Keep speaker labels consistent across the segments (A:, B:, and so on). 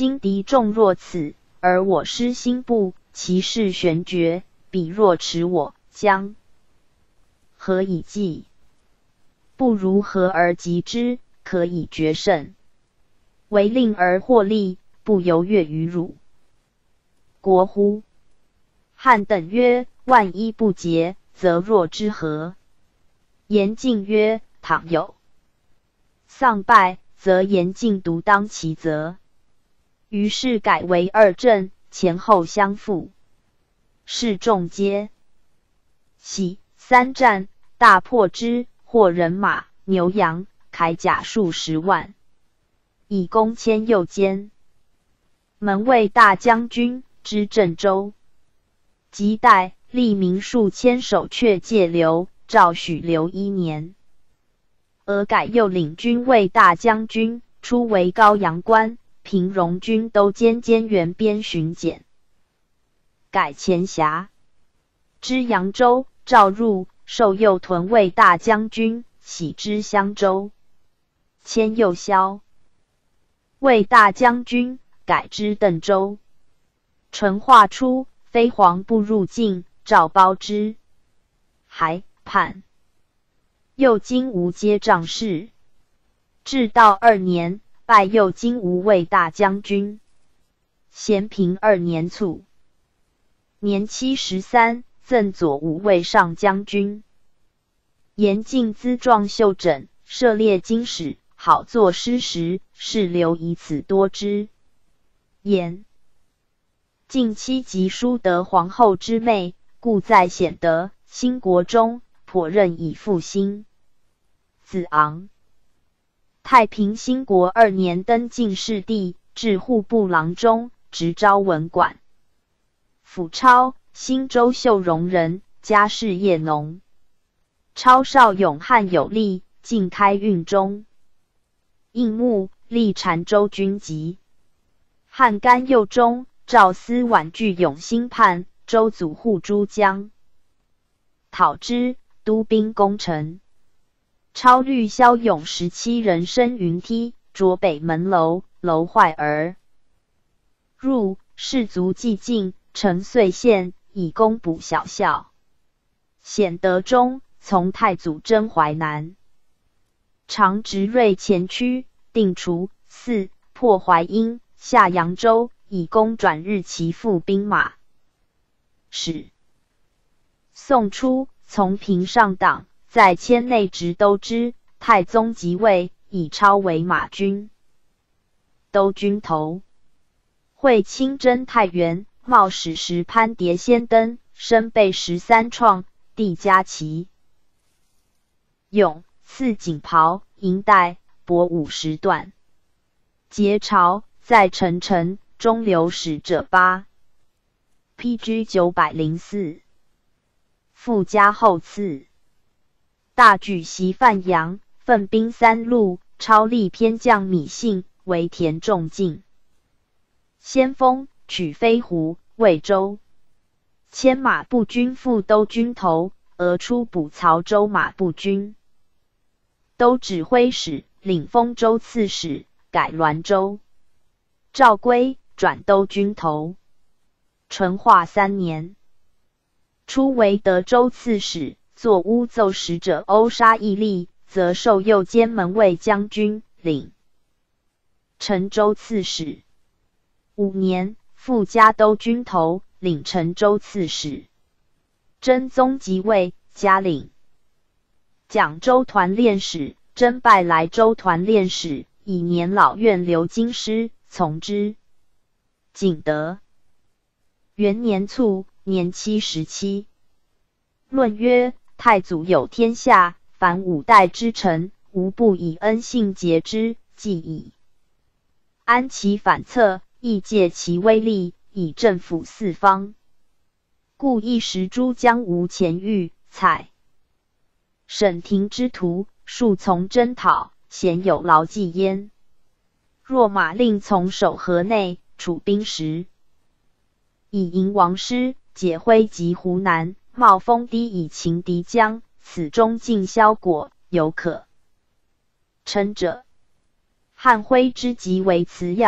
A: 今敌众若此，而我师心不，其势玄绝，彼若持我，将何以计？不如和而击之，可以决胜。唯令而获利，不犹越于汝国乎？汉等曰：万一不捷，则若之何？严敬曰：倘有丧败，则严敬独当其责。于是改为二阵，前后相附，士众皆喜。三战，大破之，获人马、牛羊、铠甲数十万，以攻千右间。门卫大将军知郑州，即代吏民数千守阙借留，诏许留1年。俄改又领军卫大将军，初为高阳关、平戎军都监监原边巡检。改前辖知扬州，召入，授右屯卫大将军，徙知襄州。迁右骁卫大将军，改知邓州。淳化初，飞黄不入境，诏褒之。还叛。右金吾接仗事。至道2年，拜右金吾卫大将军。咸平2年卒。年73，赠左武卫上将军。严敬资壮秀整，涉猎经史，好作诗时，士流以此多之。言敬妻及淑德皇后之妹，故在显德、兴国中，颇任以复兴。子昂太平兴国2年登进士第，至户部郎中，直昭文馆。甫超，新州秀容人，家世业农。超少勇悍有力，进开运中。应募，历澶州军籍。汉甘右中，赵思婉据永兴叛，周祖护诸江。讨之，督兵攻城。超律骁勇17人生云梯，着北门楼，楼坏而入，士卒既尽，城遂陷，以攻补小校。显德中，从太祖征淮南。常执锐前驱，定除4，破淮阴，下扬州，以攻转日其副兵马。使宋初，从平上党，在迁内直都之。太宗即位，以超为马军都军头。会亲征太原，冒使时攀蝶先登，身被13创，帝加旗。勇，赐锦袍、银带，帛50段。结朝，在陈城，中流使者8。PG 904。附加后赐。大举袭范阳，奋兵3路，超力偏将米信，为田仲敬。先锋，取飞狐、魏州。迁马步军副都军头，俄出补曹州马步军都指挥使，领丰州刺史，改滦州。赵归，转都军头。淳化3年，初为德州刺史，作诬奏使者殴杀义利，则授右监门卫将军，领陈州刺史。5年，复加都军头，领陈州刺史。真宗即位，加领讲州团练使，征拜莱州团练使，以年老院留京师，从之。景德元年卒，年77。论曰：太祖有天下，凡5代之臣，无不以恩信节之，既以安其反侧，亦借其威力，以政府四方。故一时诸将无前御、蔡、沈廷之徒，数从征讨，鲜有牢记焉。若马令从守河内，楚兵时，以迎王师，解挥及湖南，冒风低以擒敌将，此中尽削果，有可称者。汉徽之急为辞要，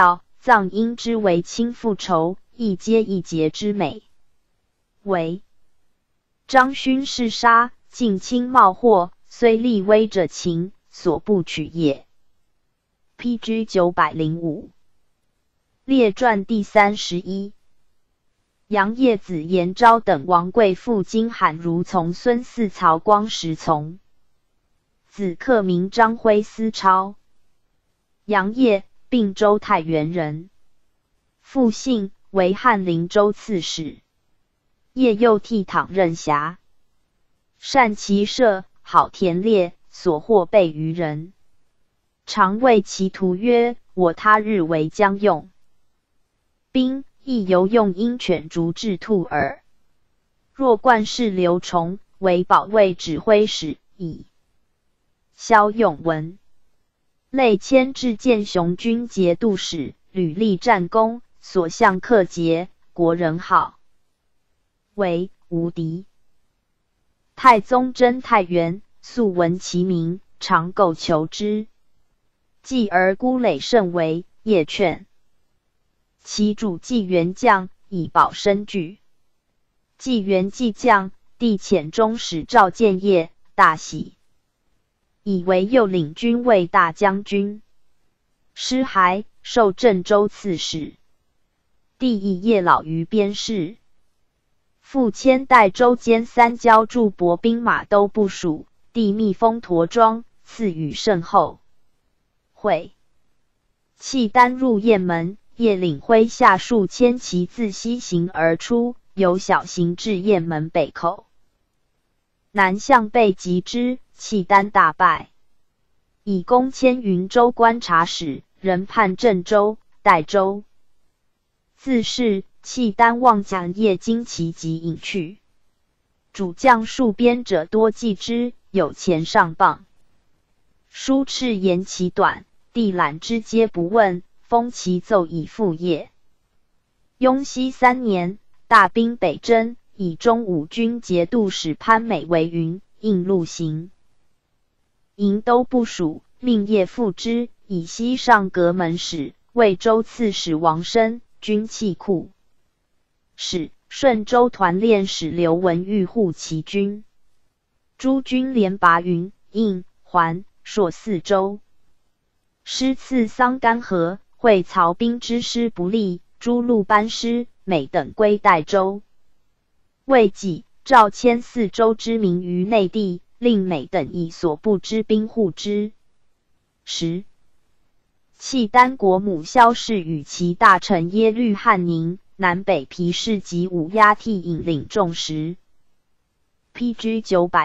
A: 葬因之为亲复仇，亦皆一节之美。为张勋嗜杀，近亲冒祸，虽立威者情，所不取也。PG 905列传第31。杨业子延昭等王贵妇今罕如从孙嗣曹光时从。子克名张辉思超。杨业，并州太原人。父姓，为翰林州刺史。业又倜傥任侠，善骑射，好田猎，所获备于人。常谓其徒曰：“我他日为将用兵，亦犹用鹰犬逐雉兔耳。若冠氏刘崇为保卫指挥使矣。”萧永文累迁至建雄军节度使，屡立战功，所向克捷，国人号为无敌。太宗征太原，素闻其名，常构求之。继而孤累甚为，业劝其主纪元将，以保身据。纪元既将，帝遣中使召见业，大喜，以为右领军卫大将军。师还，授郑州刺史。帝以业老于边事，复迁代州监三交驻泊兵马都部署，帝密封驼庄，赐予甚厚。会契丹入雁门，业领麾下数千骑自西行而出，由小行至雁门北口，南向被击之，契丹大败，以攻迁云州观察使，人叛郑州、代州。自是契丹望将业精其疾隐去，主将戍边者多忌之，有前上谤。书敕言其短，帝览之皆不问，封其奏以复业。雍熙3年，大兵北征，以中武军节度使潘美为云，应路行。营都部署，命业复之，以西上阁门使、魏州刺史王申、军器库使、顺州团练使刘文玉护其军。诸军连拔云、应、环、朔4州。师赐桑干河，会曹兵之师不利，诸路班师，每等归代州。未几，诏迁4州之民于内地，令每等以所部之兵护之。10. 契丹国母萧氏与其大臣耶律汉宁、南北皮氏及五鸦替引领众时。PG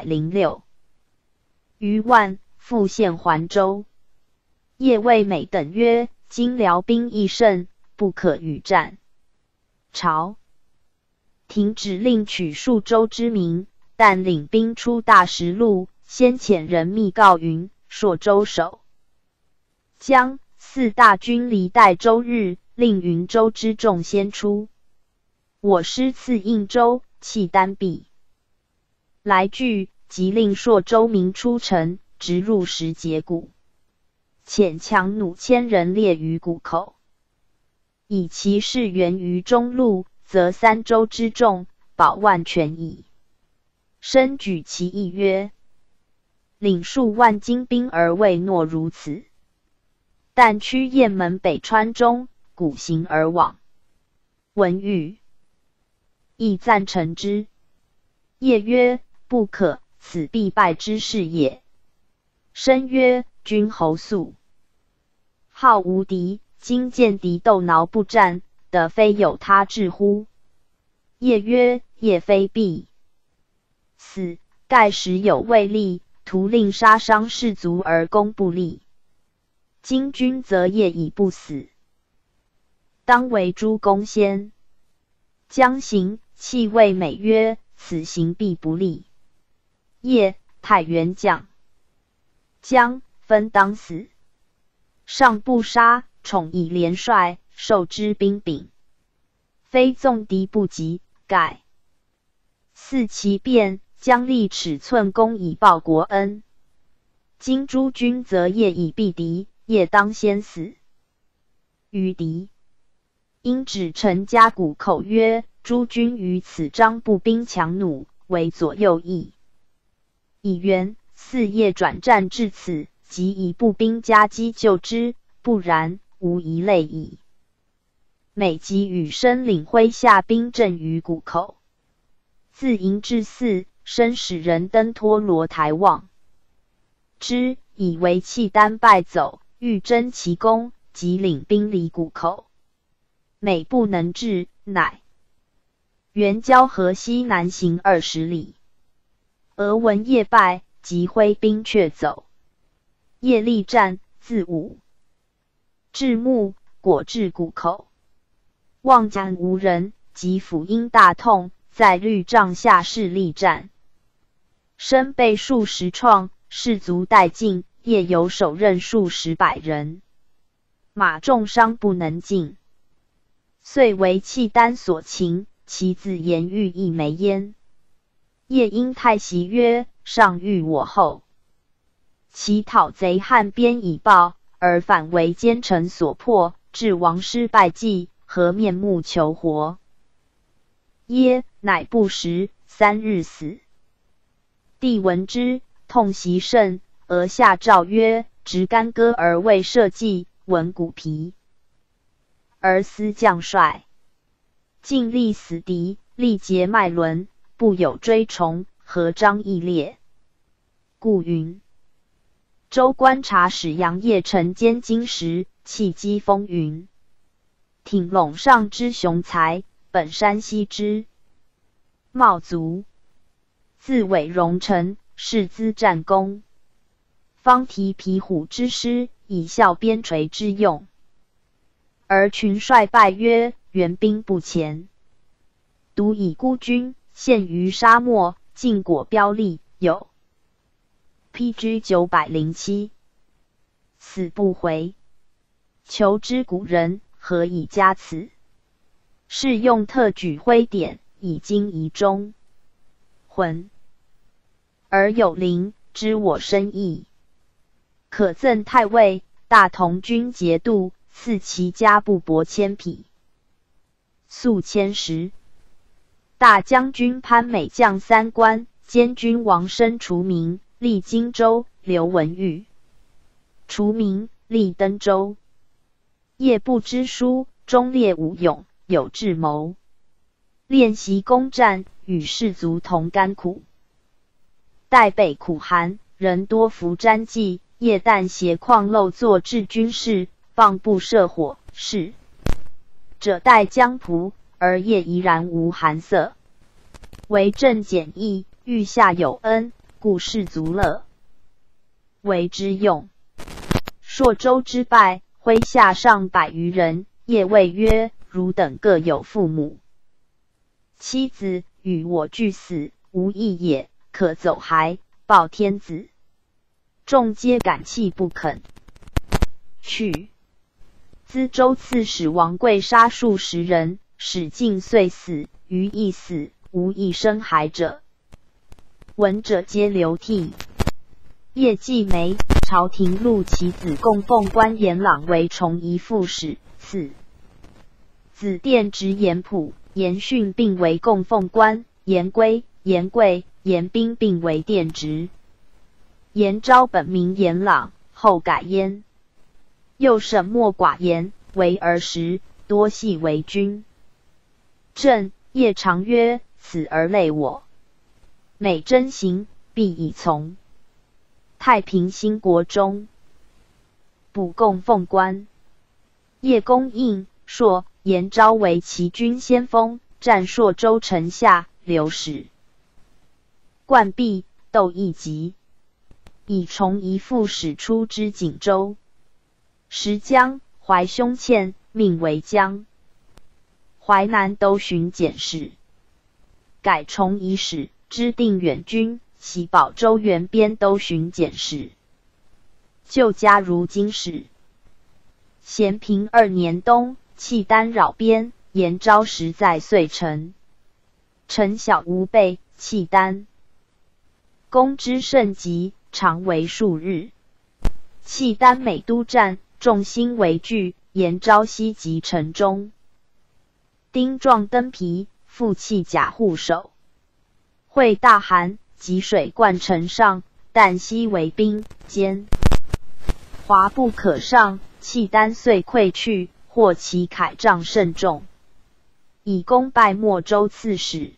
A: 906余万复献还州。业谓美等曰：“今辽兵益盛，不可与战。”朝廷指令取数州之民，但领兵出大石路，先遣人密告云：“朔州守将4大军离代州日，令云州之众先出。我师赐应州，契丹必来拒，即令朔州民出城，直入石碣谷。遣强弩1000人列于谷口，以其势援于中路，则3州之众保万全矣。”申举其意曰：“领数万精兵而未诺如此，但驱雁门北川中，鼓行而往。”文玉亦赞成之。业曰：“不可，此必败之事也。”申曰：“君侯素好无敌，今见敌斗挠不战，得非有他志乎？”业曰：“业非必死，盖时有未立，徒令杀伤士卒而攻不利。今君则业已不死，当为诸公先。将行，弃谓美曰：‘此行必不利。’业，太原将，将分当死。上不杀，宠以连帅，受之兵柄。非纵敌不及，盖似其变，将立尺寸功以报国恩。今诸君则业以避敌，业当先死。于敌因指陈家谷口曰：诸军于此章步兵强弩，为左右翼。以元4夜转战至此，即以步兵夹击救之，不然，无一类矣。每即与申领麾下兵阵于谷口，自营至4，申使人登托罗台望之，以为契丹败走，欲争其功，即领兵离谷口。每不能至，乃援交河西南行20里。俄闻夜败，即挥兵却走。夜力战，自午至暮，果至谷口。望江无人，即府因大痛，在绿帐下势力战，身被数十创，士卒殆尽，夜有手刃数十百人，马重伤不能进，遂为契丹所擒，其子言欲亦没焉。夜因太袭曰：上欲我后，其讨贼汉边已报，而反为奸臣所迫，致王师败绩，何面目求活？耶，乃不食，3日死。帝闻之，痛袭甚，而下诏曰：执干戈而未社稷，闻骨皮，而思将帅，尽力死敌，力竭脉轮，不有追从，何章义烈？故云。州观察使杨业成兼金石，气机风云，挺陇上之雄才，本山西之茂族，自伪戎臣，世资战功，方提皮虎之师，以效边陲之用。而群帅败曰：援兵不前，独以孤军，陷于沙漠，尽果标立，有 PG 907，死不回。求知古人，何以加此？是用特举徽典，以经遗中魂，而有灵，知我深意。可赠太尉，大同军节度，赐其家布帛千匹，粟千石。大将军潘美将3官，监军王申除名，历荆州，刘文玉除名，历登州。夜不知书，忠烈武勇，有智谋，练习攻战，与士卒同甘苦。代北苦寒，人多服沾剂，夜旦携矿漏作治军事，棒不射火，是者待江仆，而夜怡然无寒色。为政简易，欲下有恩，故士卒乐为之用。朔州之败，麾下上100余人，夜谓曰：汝等各有父母妻子，与我俱死，无益也，可走还，报天子。众皆感泣不肯去。淄州刺史王贵杀数十人，使尽遂死，余亦死，无一生还者。闻者皆流涕。夜季梅，朝廷录其子供奉官严朗为崇仪副使，赐子殿直严普、严训并为供奉官，严归、严贵、严彬并为殿直。严昭本名严朗，后改焉。又沈默寡言，为儿时，多系为君。朕夜常曰：此儿累我，每真行，必以从。太平兴国中，补供奉官。叶公应、朔、严昭为齐军先锋，战朔州城下，刘使冠弼、窦义吉，以崇仪副使出之锦州。时江怀胸堑，命为江淮南都巡检使，改崇仪使，知定远军，袭保州原边都巡检使，就加如经使。咸平2年冬，契丹扰边，严昭时在遂城，城小无备，契丹攻之甚急，常为数日。契丹每都战，众心为惧，严昭西及城中， 丁状灯皮，负器甲护手。会大寒，积水灌城上，旦夕为冰，坚华不可上，契丹遂溃去，获其铠仗甚重，以功拜莫州刺史。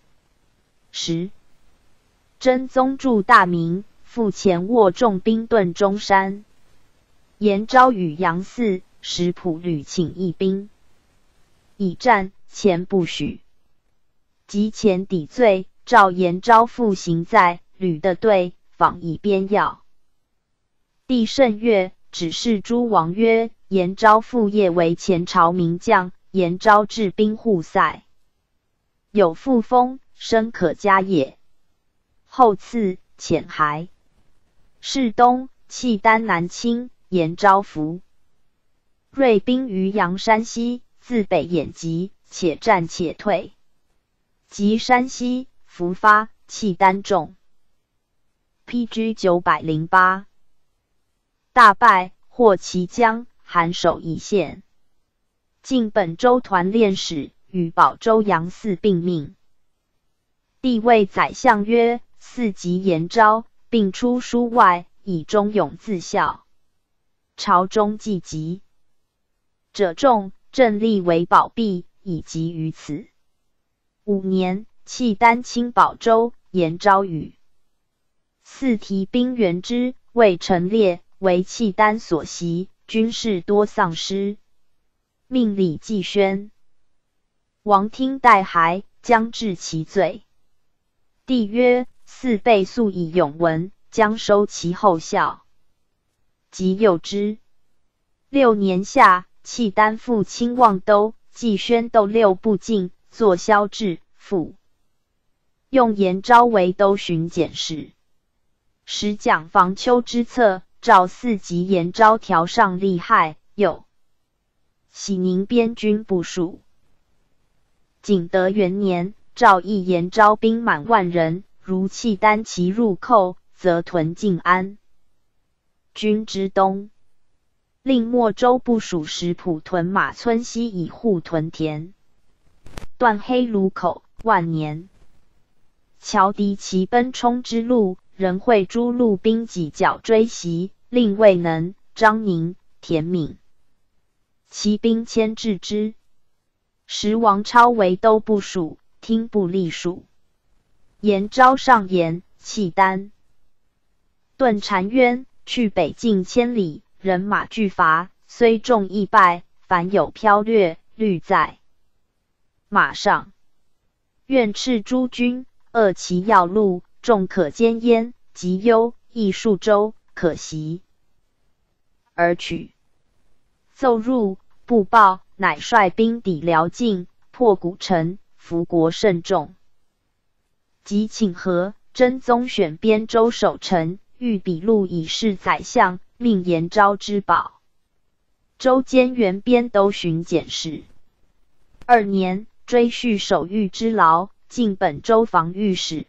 A: 真宗助大明，复前握重兵遁中山。延昭与杨嗣、石普屡请义兵，以战，前不许。及前抵罪，诏延昭复行在吕的队，访以边要。帝甚悦，指示诸王曰：延昭父业为前朝名将，延昭治兵护塞，有复封，升可嘉也。后赐遣还。是冬，契丹南侵，延昭伏。锐兵于阳山西，自北掩击，且战且退。及山西，伏发，契丹众。PG 908。大败，获其江，韩守一县。晋本州团练使与保州杨嗣并命。帝谓宰相曰：嗣及延昭，并出书外，以忠勇自效。朝中既急者众，朕立为保弼，以及于此。5年，契丹侵保州，延昭与嗣提兵援之，未陈列，为契丹所袭，军士多丧失。命李继宣、王听代还，将治其罪。帝曰：嗣被素以勇闻，将收其后效。即诱之。6年夏，契丹复侵望都，继宣斗6部进，作萧志，复用延昭为都巡检事。时蒋防丘之策，诏嗣及延昭条上利害，又喜宁边军部署。景德元年，诏议延昭兵满万人，如契丹其入寇，则屯晋安军之东。令莫州部署石普屯马村西以护屯田。断黑卢口，万年。乔敌其奔冲之路，仍会诸路兵几脚追袭，令未能。张宁、田敏其兵牵制之。时王超为都部署，听不隶属。延昭上言，契丹遁澶渊，去北境千里，人马俱乏，虽众亦败，凡有飘掠，虑在马上。愿斥诸军，扼其要路，众可歼焉。及幽、益数州，可袭而取。奏入，不报，乃率兵抵辽境，破古城，俘国甚众。即请和，真宗选边州守臣，欲笔录以示宰相，命延昭之保。州兼原边都巡检事。2年，追叙守御之劳，进本州防御使，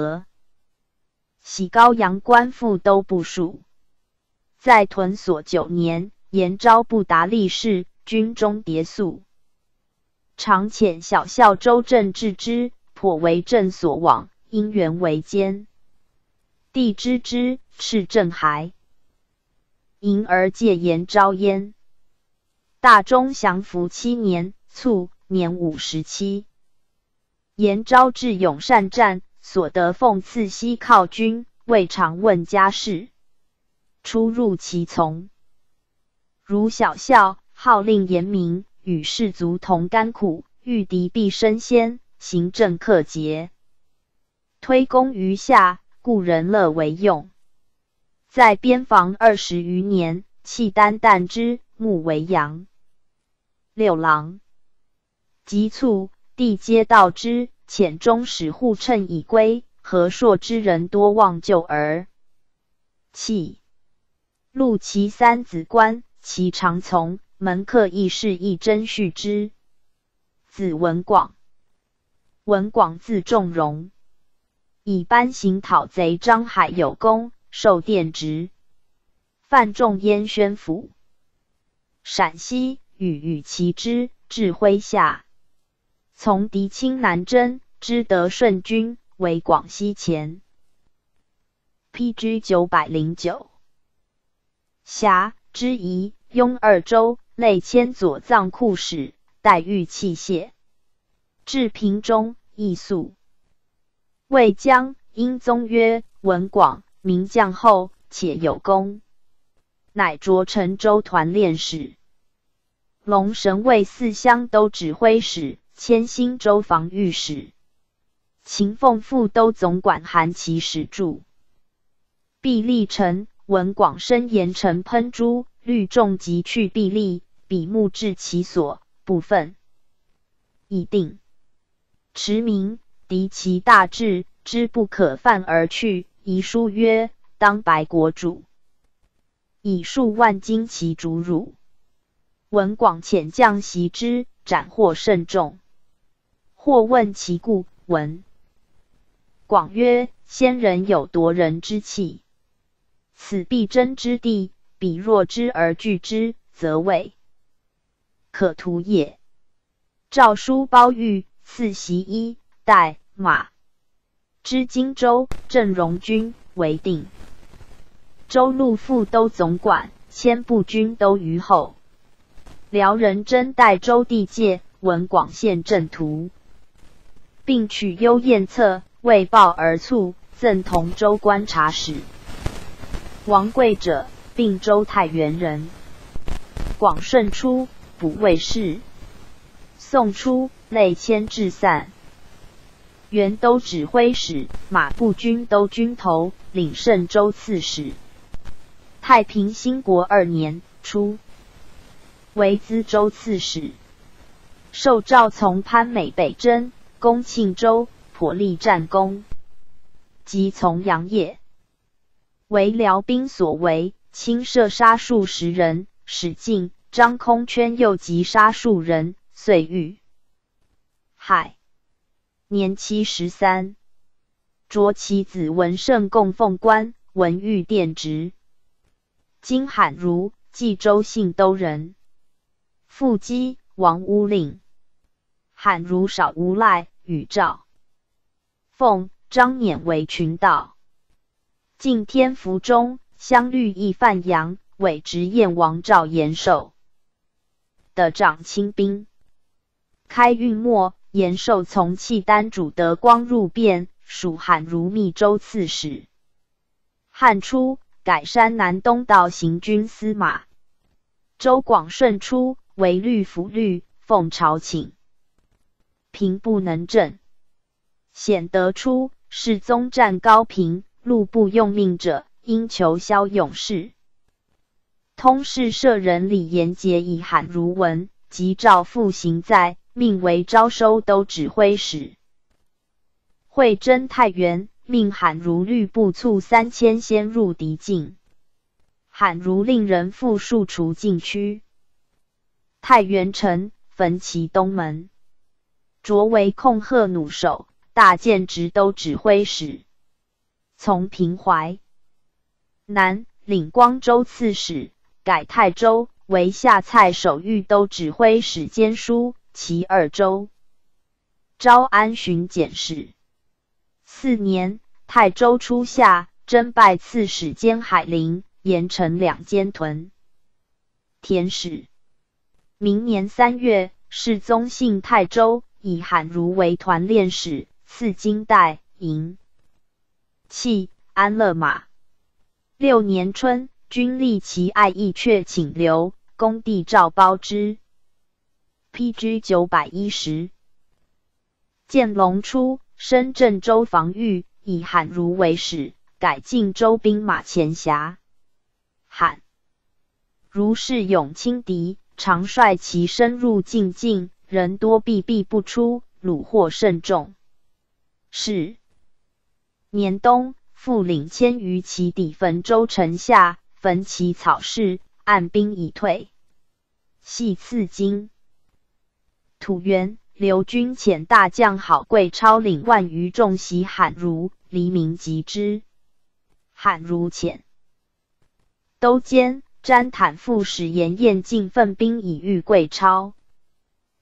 A: 喜高阳官复都部署。在屯所9年，延昭不达力士，军中迭宿。常遣小校周正治之，颇为朕所往，因缘为奸。帝知之，斥郑还。迎而戒延昭焉。大中祥符7年，卒，年57。延昭智勇善战，所得奉赐西犒军，未尝问家事。出入其从。如小校，号令严明，与士卒同甘苦，遇敌必身先，行政克节。推功于下，故人乐为用。在边防20余年，契丹惮之，目为阳。6郎及卒，帝皆道之，遣中使护乘以归。和硕之人多望救而弃。录其3子官，其常从，门客亦是亦真续之。子文广。文广字仲荣，以班行讨贼张海有功，受殿职。范仲淹宣府。陕西，与其之，至麾下。 从狄青南征，知得顺军为广西前。PG 909辖之宜、雍二州，累迁左藏库使，代御器械。至平中，亦速。魏将因宗曰：文广名将后，且有功，乃擢陈州团练使、龙神卫四乡都指挥使、迁兴州防御使、秦凤副都总管韩琦使著。毕力陈文广深盐城喷珠，率众即去毕力，比目至其所，部分已定。驰名敌其大志，知不可犯而去，遗书曰：当白国主，以数万金其主辱。文广遣将袭之，斩获甚众。或问其故，文广曰：先人有夺人之气，此必争之地，彼若知而拒之，则未可图也。诏书褒谕，赐袭衣、带、马。知荆州镇戎军为定。州路副都总管，迁步军都虞候。辽人征代州地界，文广县镇图，并取幽燕策，为报而卒，赠同州观察使。王贵者，并州太原人。广顺初，补卫士。宋初，累迁至散。原都指挥使、马步军都军头，领盛州刺史。太平兴国2年初，为资州刺史。受诏从潘美北征，攻庆州，颇立战功，即从杨业。为辽兵所为，亲射杀数十人，使进张空圈又击杀数人，遂遇害。年73，擢其子文胜供奉官，文玉殿直。今罕如，冀州信都人。复击王乌令。罕如少无赖，与赵凤、张辇为群盗。晋天福中，相律义范阳，委直燕王赵延寿的长亲兵。开运末，延寿从契丹主德光入汴，属罕如密州刺史。汉初，改山南东道行军司马。周广顺初，为律府律，奉朝请。平不能正。显德初，世宗战高平，路不用命者，因求骁勇士。通事舍人李延杰以罕如闻，即诏复行在，命为招收都指挥使。会征太原，命罕如律部卒3000先入敌境。罕如令人复数除禁区。太原城，焚其东门。擢为控贺弩手，大建直都指挥使。从平淮南，领光州刺史，改泰州，为下蔡守御都指挥使兼书其2州。招安巡检使。4年，泰州初夏，征拜刺史兼海陵、盐城2监屯田使。明年3月，世宗幸泰州，以罕如为团练使，赐金带、银器、安乐马。6年春，军力其爱意，却请留，公帝诏褒之。PG 910建隆初，升郑州防御，以罕如为使，改晋州兵马前辖。罕如是勇轻敌，常率其深入晋境，人多避不出，虏获甚众。是年冬，复领千余骑抵汾州城下，焚其草室，按兵以退。系赐金。土元，刘军遣大将郝贵超领万余众袭罕如，黎明击之。罕如遣都监詹坦副使严彦进奋兵以御贵超。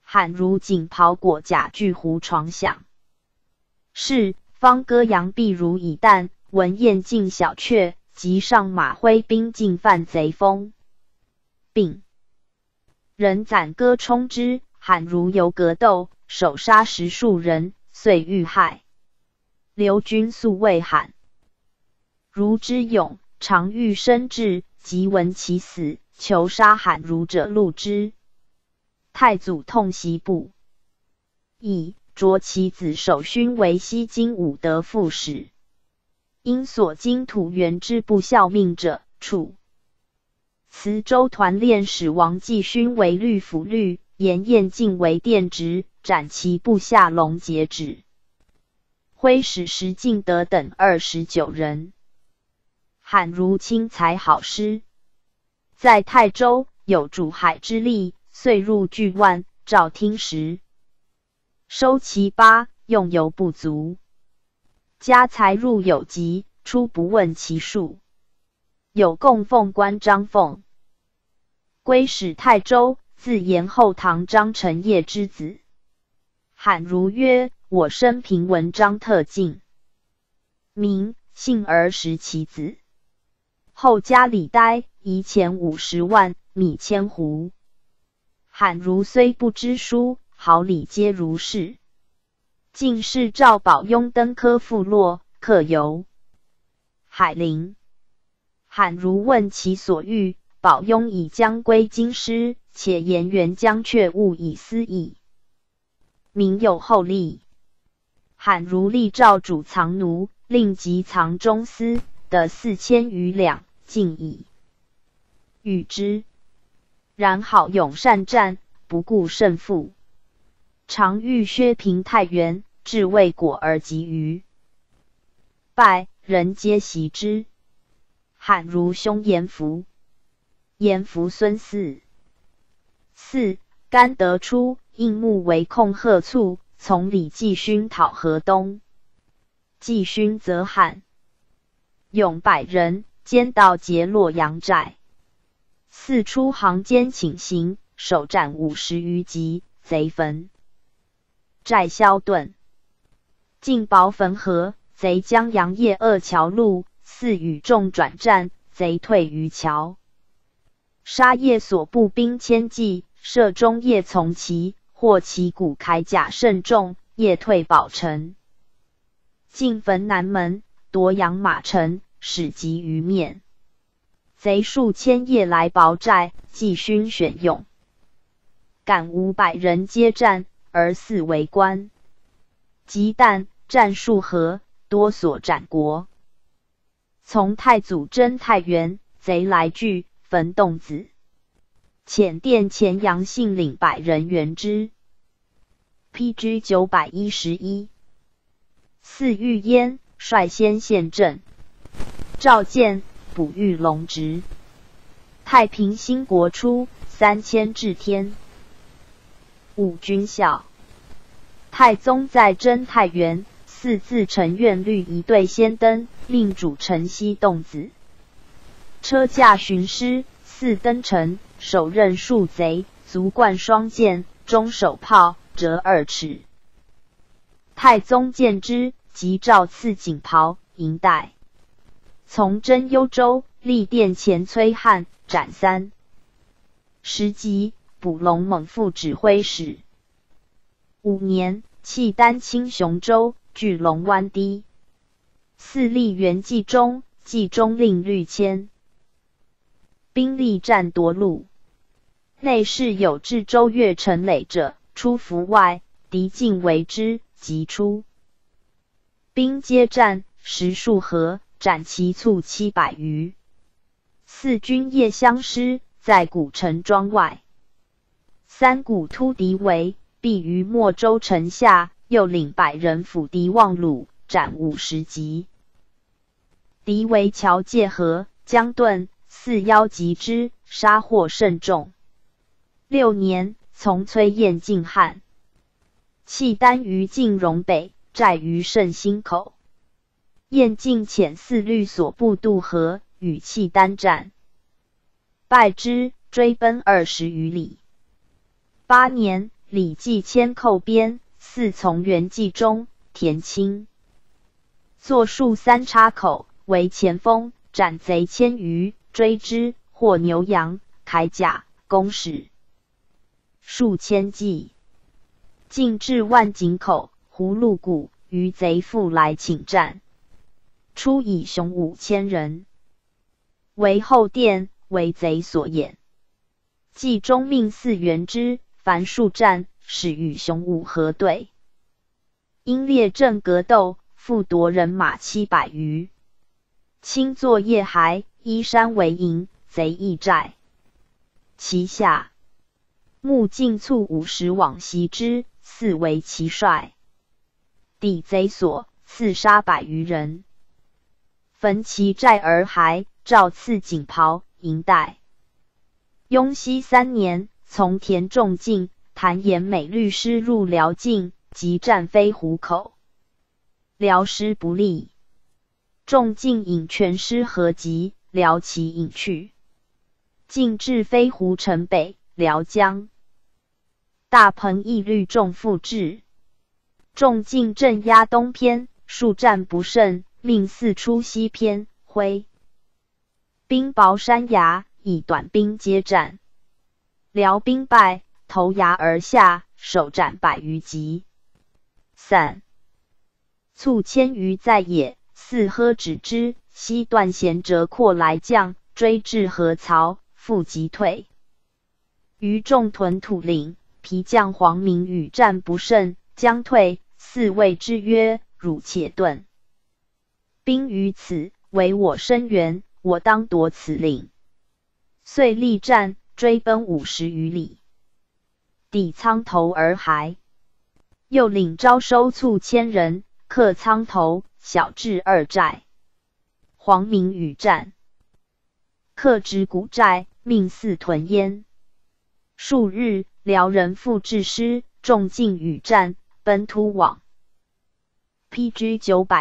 A: 罕如锦袍裹甲巨胡床响。是方歌扬毕如以旦，闻燕尽小雀，即上马挥兵进犯贼锋。并人攒歌冲之，罕如游格斗，手杀10数人，遂遇害。刘军素谓罕如之勇，常欲生智，即闻其死，求杀罕如者戮之。太祖痛袭不已，擢其子守勋为西京武德副使。因所经土原之不效命者，处。磁州团练使王继勋为律府律，严彦敬为殿直，斩其部下龙节止。徽使石敬德等29人。罕如轻才好师，在泰州有主海之力，遂入巨万，召听时，收其八，用犹不足。家财入有极，初不问其数。有供奉官张凤，归使泰州，自延后堂张承业之子。罕如曰：我生平闻张特进，名幸而识其子。后家里呆，遗钱50万，米1000斛。罕如虽不知书，好礼皆如是。进士赵宝雍登科附落，客游海陵。罕如问其所欲，宝雍已将归京师，且言元将却勿以私议。民有后例。罕如立诏主藏奴，令集藏中司的4000余两，尽矣。与之。然好勇善战，不顾胜负。常欲削平太原，至未果而急于败，人皆袭之。罕如兄严福，严福孙嗣。4. 甘得出，应募为控贺卒，从李继勋讨河东。继勋则罕勇100人，兼盗劫洛阳寨。4出行间请行，首战50余级，贼焚寨消遁。进薄汾河，贼将杨业2桥路，4与众转战，贼退于桥。杀业所部兵千骑，射中业从其，获其骨铠甲甚重，业退保城。进焚南门，夺养马城，使及于面。贼数千夜来薄寨，继勋选用，赶500人接战，而4为官。及旦，战数合，多所斩国。从太祖征太原，贼来聚，焚洞子。遣殿前杨信领100人援之。PG 911。4遇燕，率先陷阵。赵建捕御龙直。太平兴国初，3000至天。5军校。太宗在征太原，4自陈苑律一队先登，令主城西洞子。车驾巡师，4登城，手刃数贼，足贯双剑，中手炮，折2尺。太宗见之，即诏赐锦袍、银带。从征幽州，立殿前崔汉，斩3。10级，捕龙猛副指挥使。5年，契丹侵雄州，据龙湾堤。4立元纪中，纪中令律迁。兵力战夺路。内侍有至州越陈累者，出伏外，敌进为之，即出。兵接战，时数合，斩其卒700余。4军夜相失，在古城庄外。3谷突敌围，避于莫州城下，又领100人辅敌望鲁，斩50级。敌围桥界河，将遁，4邀击之，杀获甚众。6年，从崔彦进汉。契丹于晋荣北，寨于胜兴口。彦进遣4律所部渡河，与契丹战，败之，追奔20余里。8年， 李继迁寇边，嗣从元纪中，田青作戍三叉口，为前锋，斩贼千余，追之，获牛羊、铠甲、弓矢数千骑，进至万井口、葫芦谷，余贼复来请战，初以雄5000人，为后殿，为贼所掩。冀中命4援之，凡数战，始与雄武合对，因列阵格斗，复夺人马700余，轻作夜还，依山为营，贼易寨。其下穆敬卒50往袭之，嗣为其帅。抵贼所，刺杀100余人，焚其寨而还，诏赐锦袍、银带。雍熙3年，从田仲敬、谭延美律师入辽境，即战飞虎口，辽师不利，仲敬引全师合击，辽骑引去，进至飞狐城北，辽江。大鹏义律众复至，仲敬镇压东偏，数战不胜，命4出西偏，挥兵薄山崖，以短兵接战，辽兵败，投崖而下，首斩100余级，散。卒千余在野，嗣呵止之，西段贤折阔来将，追至河曹，复急退。余众屯土岭，皮将黄明与战不胜，将退，嗣谓之曰：汝且遁，兵于此，为我声援，我当夺此岭。遂力战，追奔50余里，抵苍头而还。又领招收卒1000人，克苍头、小至2寨。黄明与战，克直谷寨，命嗣屯焉。数日，辽人复至师，仲敬与战，奔突往。PG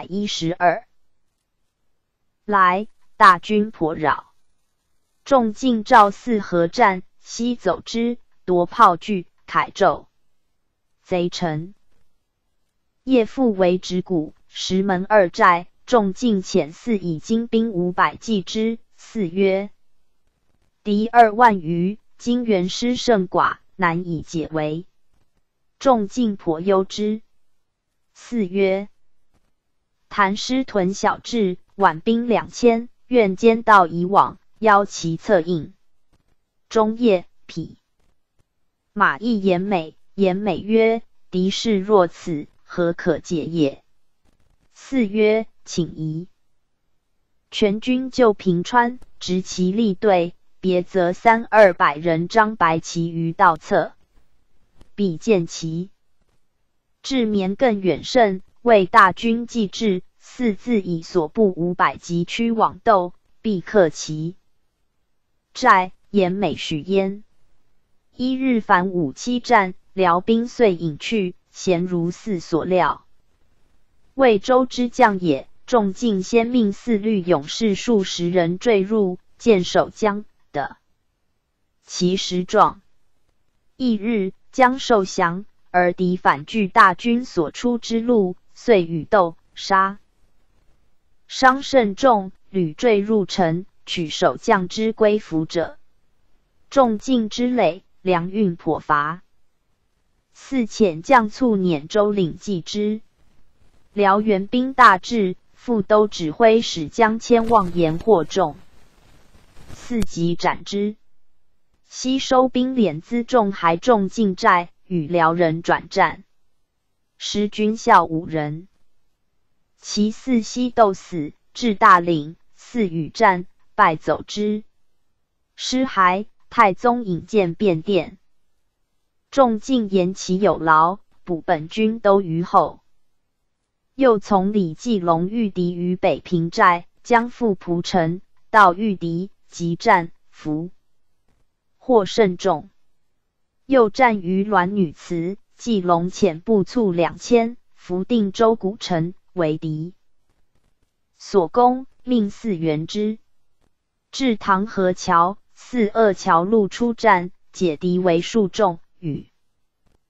A: 912来，大军颇扰，仲敬召嗣合战，西走之，夺炮具、铠胄，贼沉。夜复为直谷、石门2寨，仲敬遣嗣以精兵500击之，嗣曰：敌2万余，今援师甚寡，难以解围。仲敬颇忧之。嗣曰：谭师屯小至，挽兵2000，愿兼道以往，邀其策应。中夜，匹马邑言美，言美曰：敌势若此，何可解也？嗣曰：请疑。全军就平川，执其立队，别则300-200人张白旗于道侧，彼见其至绵更远甚，为大军既至，嗣自以所部500级驱往斗，必克其寨。言美许焉。1日凡5-7战，辽兵遂引去，咸如嗣所料。魏州之将也，仲敬先命4律勇士数10人坠入，坚守江的其实状。翌日，江受降，而敌反据大军所出之路，遂与斗，杀伤甚重，屡坠入城，取守将之归服者。仲敬之累，粮运颇乏，嗣遣将卒辇州领继之。辽援兵大至，副都指挥使将迁妄言惑众，嗣即斩之。西收兵敛辎重还仲敬寨，与辽人转战，失军校5人。其嗣西斗死，至大岭，嗣与战，败走之。师还，太宗引荐便殿，仲敬言其有劳，补本军都虞后。又从李继龙御敌于北平寨，将赴蒲城，到御敌，即战，俘获甚众。又战于滦女祠，继龙遣部卒2000，伏定州古城，为敌所攻，命嗣援之。至唐河桥，嗣扼桥路出战，解敌为数众，与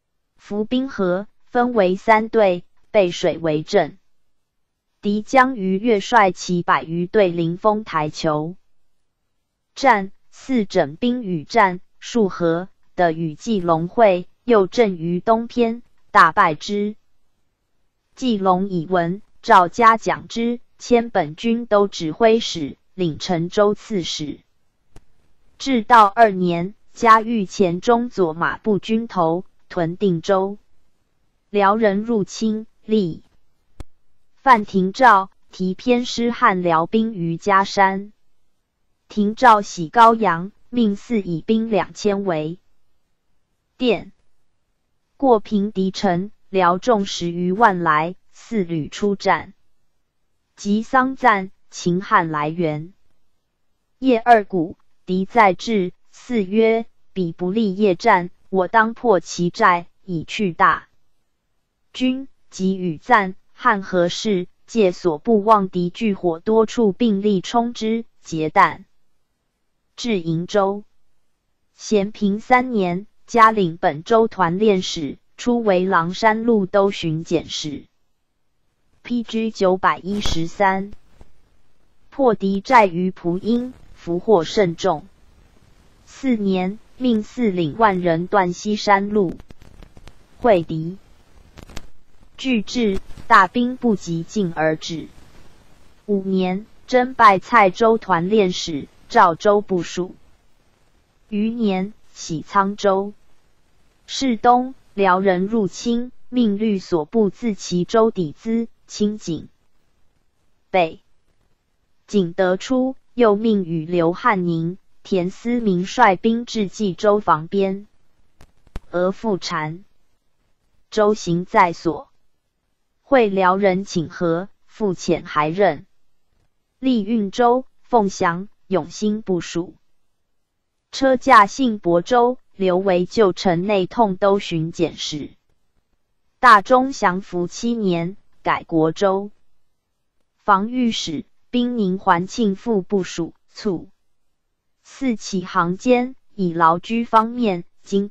A: 伏滨河，分为3队，背水为阵。敌将于月率其100余队临丰台求战，四整兵与战数合的与季龙会，又阵于东偏，大败之。季龙以闻，诏嘉奖之，迁本军都指挥使，领陈州刺史。至道2年，嘉遇前中左马步军头，屯定州。辽人入侵，立范廷照提偏师汉辽兵于嘉山。廷照喜高阳，命四以兵2000为殿。过平敌城，辽众10余万来，4旅出战。及丧赞，秦汉来援。夜2鼓，敌在至，4曰：彼不利夜战，我当破其寨，以去大军。即与赞，汉何事？借所部望敌聚火多处，并力冲之，截弹。至瀛州。咸平3年，嘉领本州团练使，初为狼山路都巡检使。PG 913。破敌寨于蒲阴，俘获甚众。4年，命4领万人断西山路，会敌。拒至，大兵不及进而止。5年，征拜蔡州团练使，赵州部署。余年，徙沧州。是冬，辽人入侵，命律所部自齐州抵资，清景。北景得出，又命与刘汉宁、田思明率兵至冀州防边。俄复禅州行在所。会辽人请和，复遣还任。历运州、凤翔、永兴部署。车驾幸亳州，留为旧城内痛都巡检使。大中祥符7年，改国州。防御使兵宁桓庆副部署，卒。4起行间，以劳居方面，经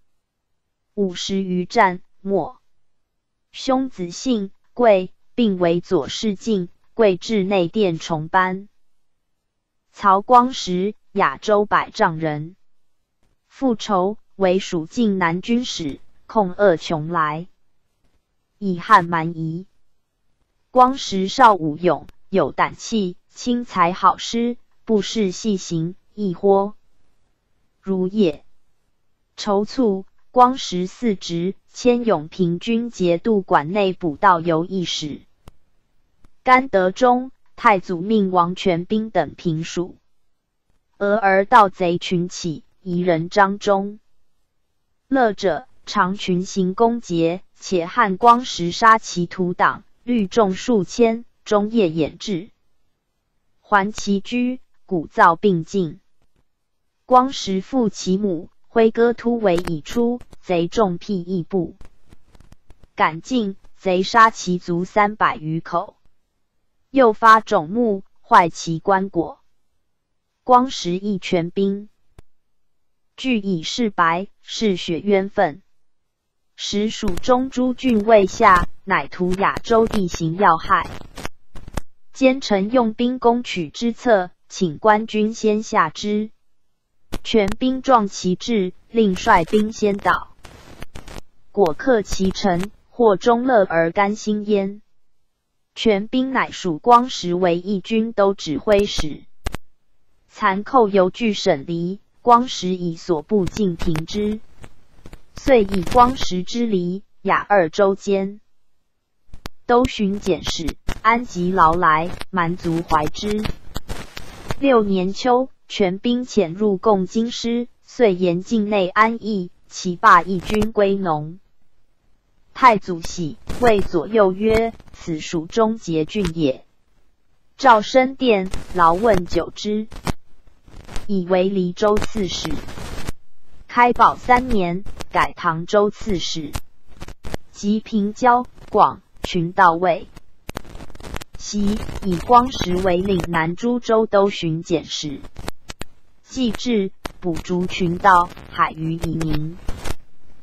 A: 150余战，没。兄子姓贵，并为左侍进，贵至内殿重班。曹光实，亚州百丈人。复仇，为蜀境南军使，控鄂邛来。以汉蛮夷。光实少武勇，有胆气，轻才好诗，布事细行，亦豁如也。筹促，光实4职，迁永平军节度管内补道游议使。甘德中，太祖命王全兵等平蜀。俄而盗贼群起，夷人张忠。乐者，常群行攻劫，且汉光实杀其土党，率众数千，终夜掩至。还其居，鼓噪并进。光实父其母，挥戈突围已出，贼众辟易部。赶进，贼杀其卒300余口。又发种木，坏其棺椁。光实亦全兵。据以示白，是血冤愤。时蜀中诸郡未下，乃图亚州地形要害。奸臣用兵攻取之策，请官军先下之。全兵壮其志，令率兵先导。果克其城，或中乐而甘心焉。全兵乃属光实为义军都指挥使。残寇犹据审离，光实以所部尽平之。遂以光实之离，亚2州间。都巡检使安吉劳来，蛮族怀之。6年秋，全兵潜入共京师，遂沿境内安邑，其罢义军归农。太祖喜，谓左右曰：此蜀中捷郡也。赵升殿，劳问久之，以为黎州刺史。开宝3年，改唐州刺史。及平交、广、群到位。袭，以光实为岭南诸州都巡检使。既至，补逐群盗，海于夷宁。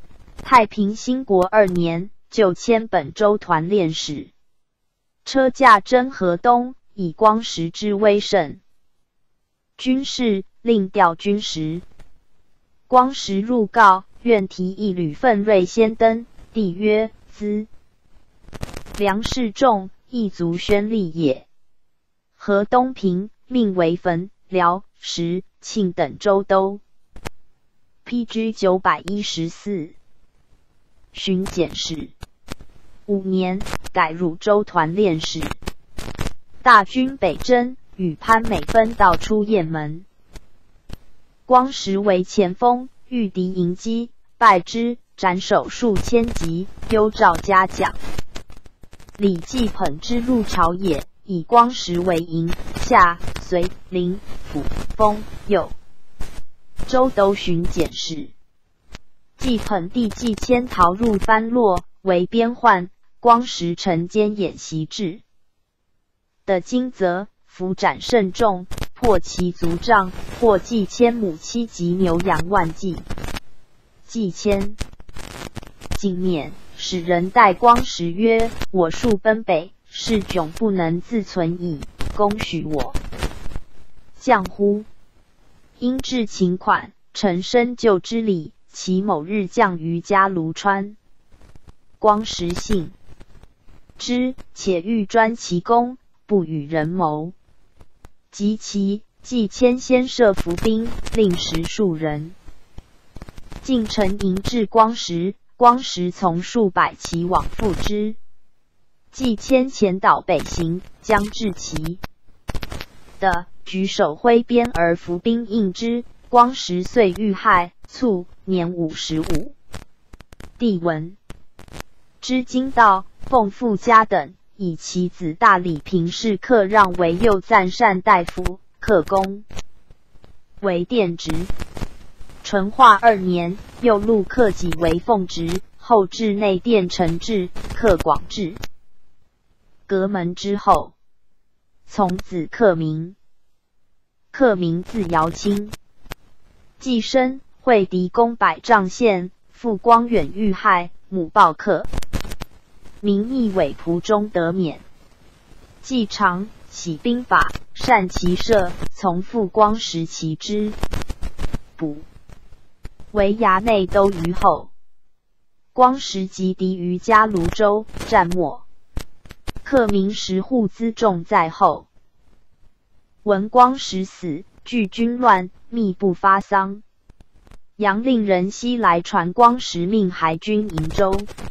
A: 太平兴国2年，就迁本州团练使。车驾征河东，以光时之威盛。军事令调军时。光时入告，愿提一旅奋锐先登。帝曰：兹粮食重，亦足宣力也。河东平，命为汾、辽、石、庆等州都。PG 914。巡检使。5年，改汝州团练使。大军北征，与潘美分道出雁门。光时为前锋，御敌迎击，败之，斩首数千级，忧诏嘉奖。李继捧之入朝野，以光时为营，下、绥、临、抚、丰、右州都巡检使。继捧弟继迁逃入藩落，为边患。光时晨间演习至的金泽，伏斩甚众，破其族帐，获继迁母妻及牛羊万计。继迁进面，使人代光时曰：我戍奔北，是窘不能自存矣，公许我降乎？因至请款，臣深就之礼。其某日降于家庐川。光时信之，且欲专其功，不与人谋。及其既迁先设伏兵，令10数人。进城迎至光时，光时从数百骑往复之。既迁前导北行，将至其的，举手挥鞭而伏兵应之。光时遂遇害，卒，年55。帝闻知京道，奉父家等，以其子大理平氏克让为右赞善大夫，克功为殿直。淳化2年，又录克己为奉直，后至内殿承制，克广治。革门之后，从子克明。克明字尧卿，既生，会敌攻百丈县，父光远遇害，母暴克。明义伪仆中得免。既常起兵法，善骑射，从父光时骑之，补为衙内都虞候。光时击敌于嘉庐州，战没。克明10户辎重在后。闻光时死，惧军乱，密不发丧。杨令人西来传光时命还军营州。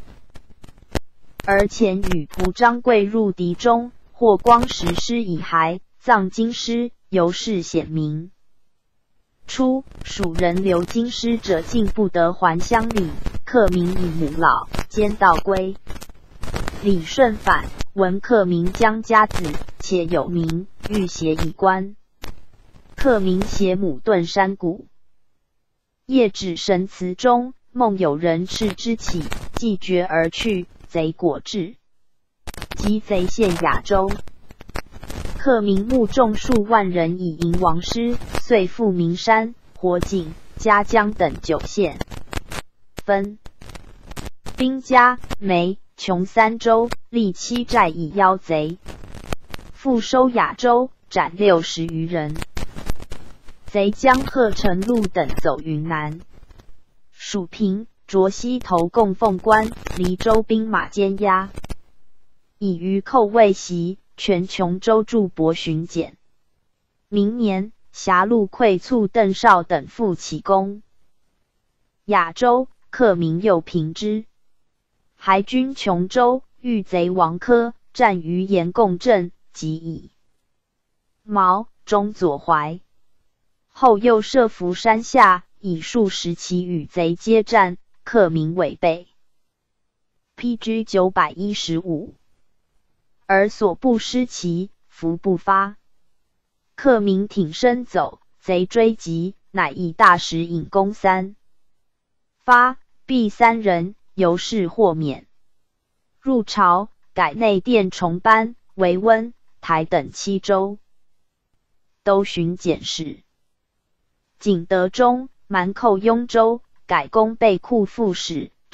A: 而前与仆张贵入敌中，获光时师以骸，葬京师，由是显明。初，蜀人留京师者竟不得还乡里，克明以母老，兼道归。李顺反，闻克明将家子，且有名，欲携以观。克明携母遁山谷。夜至神祠中，梦有人斥之起，既绝而去，贼果至。及贼陷雅州。克明募众数万人以迎王师，遂赴名山、火井、嘉江等9县，分兵嘉、梅、琼3州，立7寨以邀贼。复收雅州，斩60余人。贼将贺成禄等走云南。蜀平、涿西头供奉官，黎州兵马监押。以余寇未袭，全琼州驻博巡检。明年，狭路溃促邓绍等复起功。雅州，克明又平之。还军琼州，遇贼王科，战于沿贡镇，即以毛、中左怀。后又设伏山下，以数10骑与贼接战，克明违背。PG 915。而所部失骑，伏不发。克明挺身走，贼追急，乃以大石引弓3发，毙3人，由是获免。入朝，改内殿重班，为温、台等7州。都巡检使。景德中，蛮寇雍州，改攻备库副使，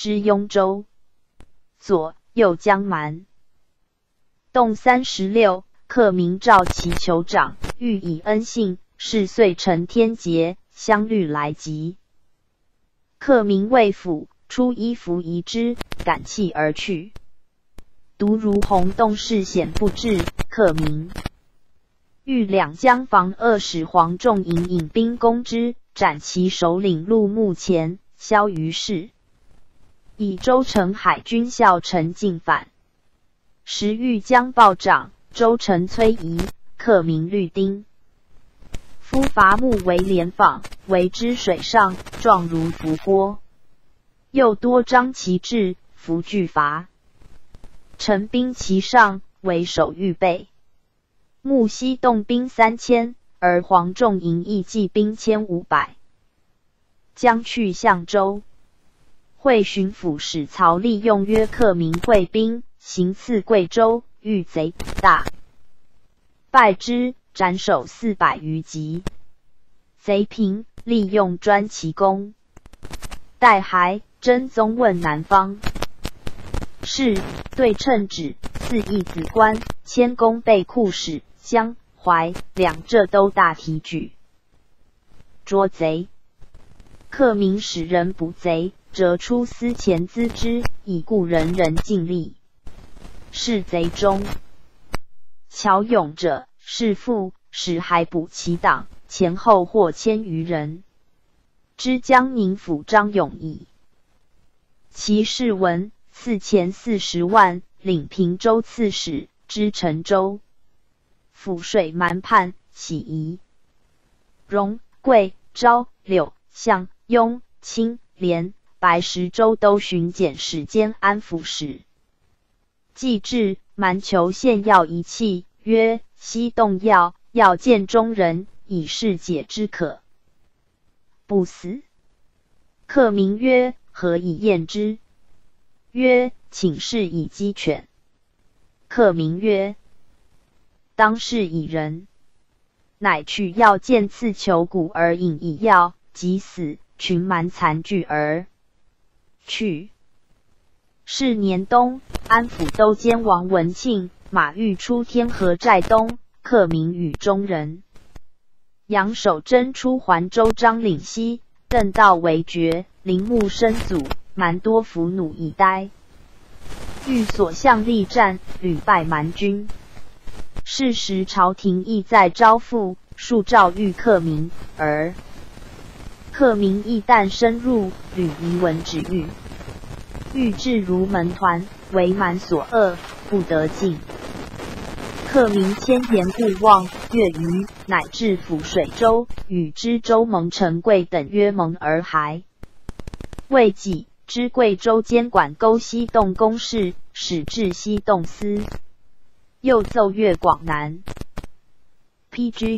A: 知雍州。左右江蛮。动36，客明召其酋长，欲以恩信，是岁承天节，相律来集。客明未府，出衣服遗之，感泣而去。独如洪洞事显不至，客明欲两江防恶使黄仲营引兵攻之，斩其首领入墓前，消于市。以州城海军校陈进反。时豫江暴涨，州城崔夷，客明律丁。夫伐木为连舫，为之水上，状如浮波。又多张旗帜，伏拒伐。陈兵其上，为守预备。木西动兵3000，而黄仲营亦计兵1500。将去相州。会巡抚使曹利用约客明会兵，行刺贵州，遇贼大，败之，斩首400余级。贼平，利用专其功。待还，真宗问南方。是对称旨，赐义子官，迁功备库使，江淮两浙都大提举。捉贼。客明使人捕贼，折出司前资之，以故人人尽力。是贼中巧勇者，是父使还捕其党，前后或1000余人。知江宁府张永义。其士文，赐钱40万，领平州刺史，知陈州。抚税蛮叛，起疑。荣、贵、昭、柳、象、雍、清、廉、白10州都巡检使兼安抚使。既至，蛮求献药一器，曰：西动药，要见中人，以示解之可。不死。客明曰：何以验之？曰：请示以鸡犬。客明曰：当是以人。乃去药见刺求骨而饮以药，即死，群蛮残聚而去。是年冬，安抚都监王文庆、马欲出天河寨东，客明与中人。杨守贞出环州张岭西，邓道为绝，陵墓深阻，蛮多俘虏以待。欲所向力战，屡败蛮军。是时朝廷亦在招抚，数诏谕客明，而客明亦旦深入，屡遗文旨谕。欲至如门团，为蛮所扼，不得进。客明千言不忘，月余，乃至抚水州，与知州蒙承贵等约盟而还。未几，知贵州监管沟西洞公事，使至西洞司。又奏越广南。PG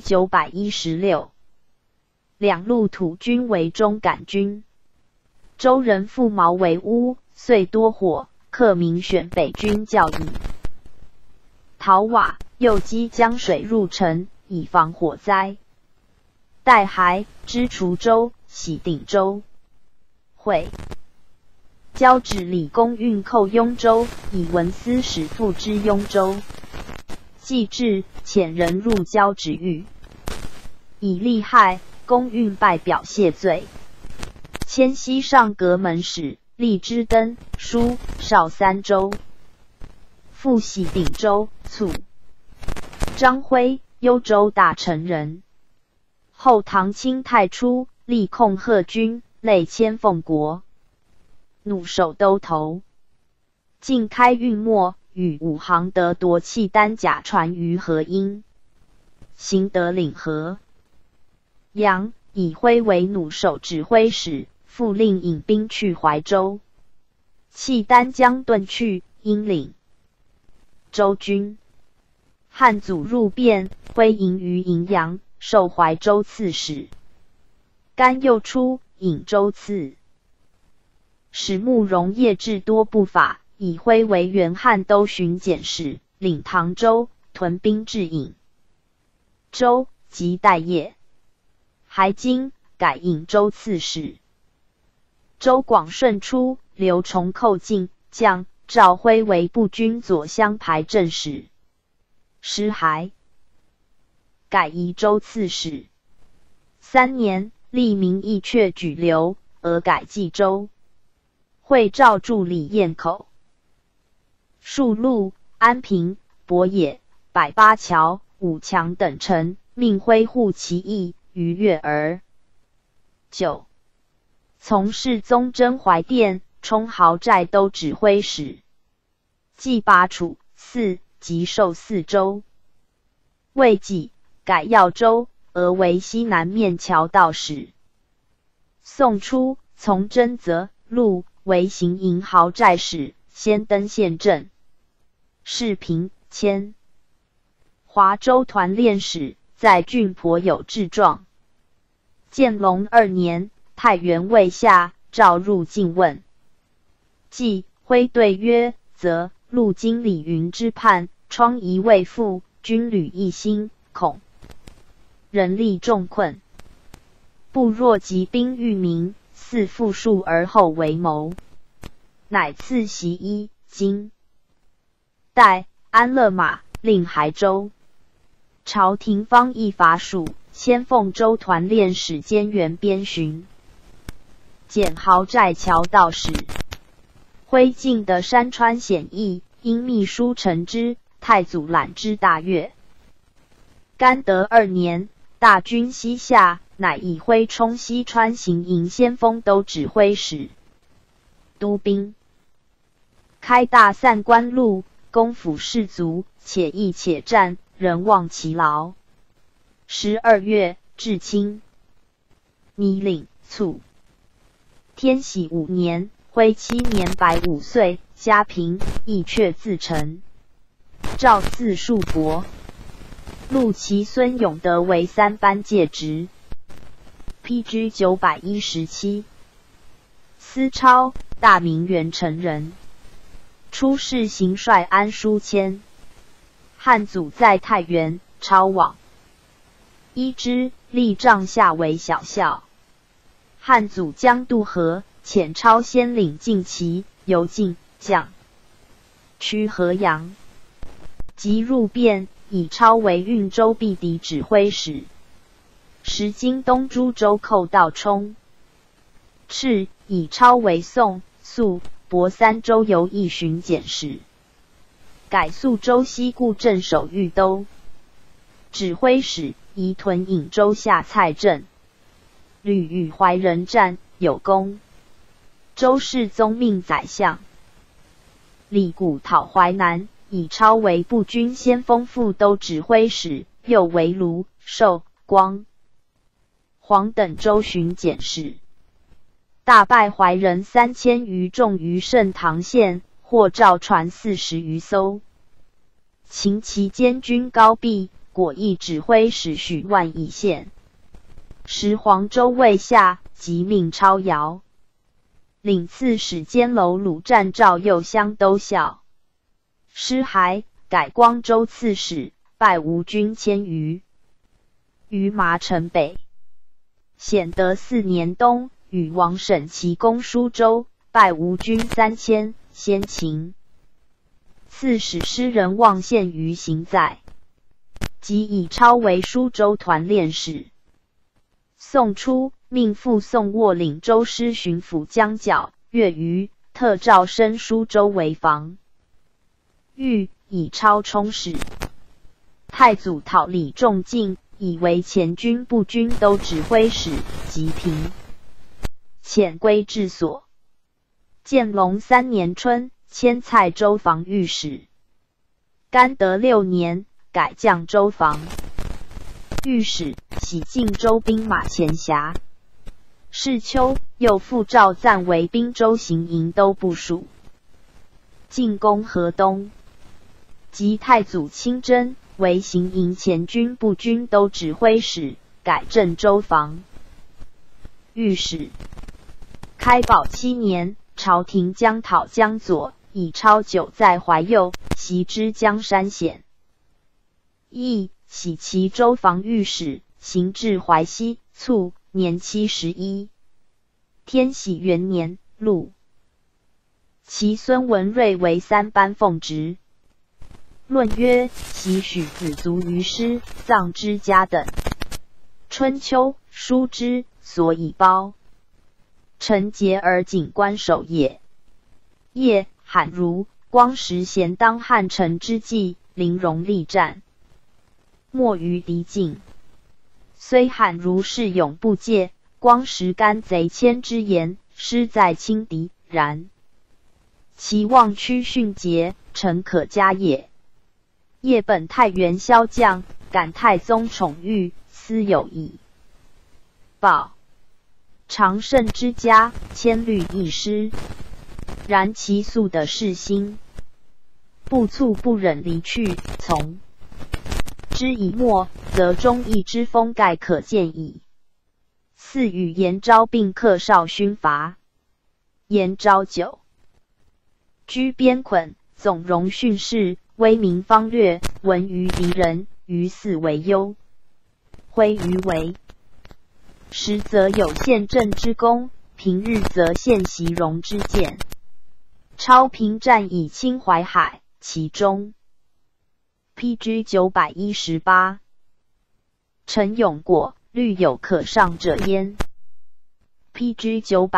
A: 916。两路土军为中赶军。州人负茅为屋，遂多火，客明选北军教以陶瓦，又积江水入城，以防火灾。待还，知滁州、喜定州。会交趾李公运寇雍州，以文司使复之雍州。既至，遣人入交趾狱，以利害，公运拜表谢罪。迁西上阁门使，立之登、舒、绍3州。复喜定州，卒。张辉，幽州大臣人。后唐清太初，立控贺军，累迁奉国。弩手都头。晋开运末，与武行德夺契丹甲船于河阴，行得领河。杨以辉为弩手指挥使，复令引兵去怀州。契丹将遁去，因领州军。汉祖入汴，挥营于荥阳，授怀州刺史。甘又出，引州刺史慕容业治多不法，以辉为原汉都巡检使，领唐州，屯兵至颍州，即待业。还京，改颍州刺史。周广顺出， 刘崇寇进将赵辉为步军左厢排正使。师还，改宜州刺史。3年，立明义阙举留，俄改冀州。会诏助理堰口、戍路、安平、博野、百八桥、武强等城，命挥护其役于月儿。9. 从事宗征怀殿、充豪寨都指挥使。既拔处4，即授4州。未几，改耀州，俄为西南面桥道使。宋初，从征泽路为行营豪寨使，先登县镇。世平迁华州团练使，在郡颇有志状。建隆2年，太原魏下，召入境问。既徽对曰：则路经李云之叛，疮痍未复，军旅一心，恐人力重困，不若集兵御民，似复数而后为谋。乃赐袭一金代安乐马，令还州。朝廷方议伐蜀，先奉州团练使兼员边巡，检豪寨桥道使。徽晋的山川险易，因秘书陈之，太祖览之大悦。干德2年，大军西下，乃以徽充西川行营先锋都指挥使、督兵。开大散关路，攻抚士卒，且易且战，人望其劳。12月，至清。拟领卒。天禧5年，徽7年105岁，嘉平，义阙自成。诏赐数帛。陆其孙永德为3班介职。PG 917。司超，大名元城人。出仕行帅安书谦。汉祖在太原，超往。依之，立帐下为小校。汉祖将渡河，遣超先领晋旗，由晋将趋河阳。即入汴，以超为运州避敌指挥使。时京东诸州寇道冲。敕以超为宋、肃、亳3州游议巡检使。改肃州西固镇守豫都。指挥使移屯颍州下蔡镇。屡与怀仁战，有功。周世宗命宰相李谷讨淮南，以超为步军先锋副都指挥使，又为卢、寿、光、黄等州巡检使。大败怀仁3000余众于盛唐县，获赵船40余艘。秦期间军高壁，果毅指挥使许万以献。时黄州未下，即命超遥领刺史监楼鲁战赵右乡都校。师还，改光州刺史，败吴军1000余。于麻城北。显德4年冬，与王审齐攻舒州，败吴军3000，先秦。刺史诗人望献于行在。即以超为舒州团练使。宋初，命傅宋沃领州师巡抚江角、越余，特诏升舒州为防。欲以超充使。太祖讨李仲敬，以为前军步军都指挥使，即平。遣归治所。建隆3年春，迁蔡州防御使。干德6年，改绛州防御史，徙晋州兵马前辖。是秋，又复召赞为滨州行营都部署。进攻河东。及太祖亲征，为行营前军步军都指挥使，改郑州防御史。开宝7年，朝廷将讨江左，以超久在怀右，袭之江山险。义徙其州防御使，行至淮西，卒，年71。天禧元年，陆其孙文瑞为3班奉职。论曰：其许子卒于师，葬之家等。春秋书之，所以包。臣节而景观守也。夜罕如光时咸当汉臣之际，临戎力战，莫于敌境。虽罕如是勇不戒，光时干贼谦之言，师在轻敌，然其望屈训节，臣可嘉也。夜本太原骁将，感太宗宠遇，思有矣。报常胜之家，千虑一失。然其素的士心，不促不忍离去，从之以末，则忠义之风盖可见矣。四与颜昭并克少勋伐。颜昭久居边捆，总容训士，威名方略，闻于敌人，于肆为忧。挥于为实则有献政之功，平日则献习戎之见。超平战以侵淮海，其中 PG 918。陈永果，虑有可上者焉。PG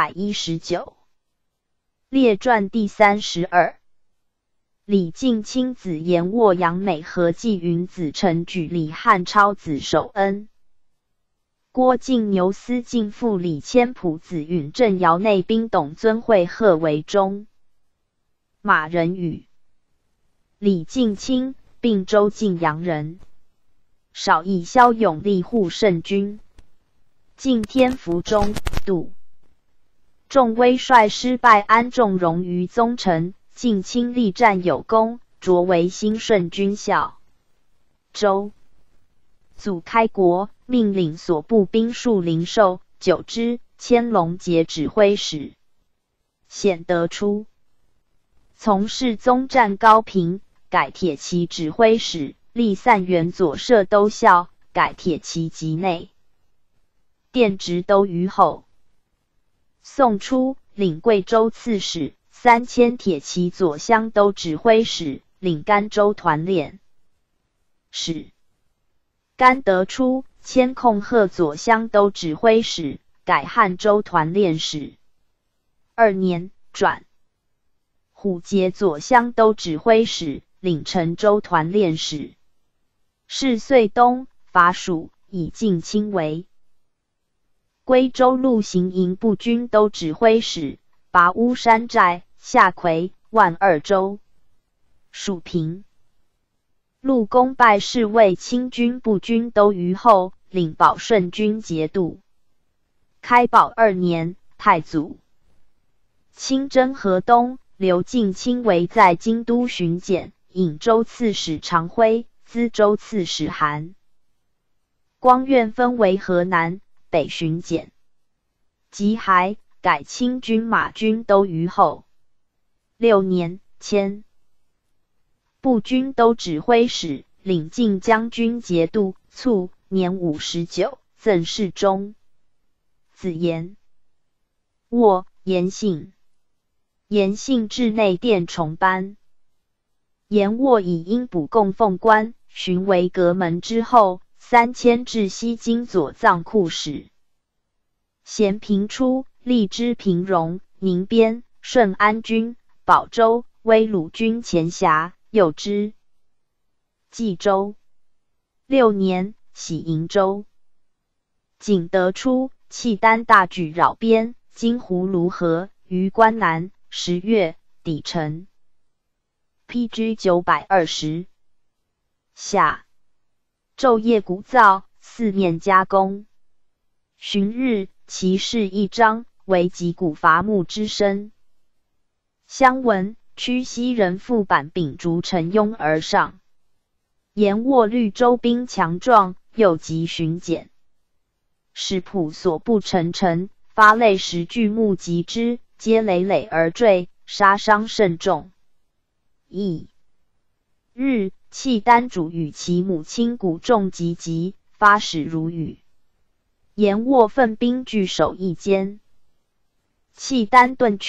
A: 919。列传第32。李靖亲子言沃杨美和纪云子陈举李汉超子守恩。郭靖牛司敬父李谦仆子允镇姚内兵董尊会贺为中。马仁宇。李靖亲，并州晋阳人。少以骁勇立护圣军。晋天福中，杜仲威率师败安仲荣于宗城，晋亲力战有功，擢为兴顺军校。周祖开国，命领所部兵数灵寿、九之、千龙节指挥使。显德初，从事宗战高平，改铁骑指挥使，历散元左摄都校，改铁骑籍内。殿直都虞候。宋初，领贵州刺史，3000铁骑左乡都指挥使，领甘州团练使。甘德初，迁控贺左乡都指挥使，改汉州团练使。2年，转虎节左乡都指挥使，领陈州团练使。是岁冬，伐蜀，以晋亲为归州路行营步军都指挥使，拔乌山寨、下邽、万二州。蜀平。陆公拜侍卫亲军步军都虞候，领保顺军节度。开宝2年，太祖亲征河东，刘敬亲为在京都巡检，颍州刺史常辉，淄州刺史韩光愿分为河南、北巡检。及还，改清军马军都虞候。6年，迁步军都指挥使，领晋将军节度。卒，年59，赠侍中。子言。沃，颜信。颜信至内殿重班。颜沃以因补供奉官，寻为阁门之后，3000至西京左藏库使。咸平初，立之平戎、宁边、顺安军、保州、威鲁军前辖，右之冀州。6年，徙瀛州。景德初，契丹大举扰边，今湖卢河，于关南。10月，抵陈。PG 920。夏，昼夜鼓噪，四面加工。旬日，其事一张，为击鼓伐木之声。相闻，曲西人副板秉烛乘拥而上。言沃虑州兵强壮，又急巡检。使仆所不成陈，发类10巨木击之，皆累累而坠，杀伤甚重。翌日，契丹主与其母亲鼓众集集，发矢如雨。颜沃奋兵据守一间。契丹遁去，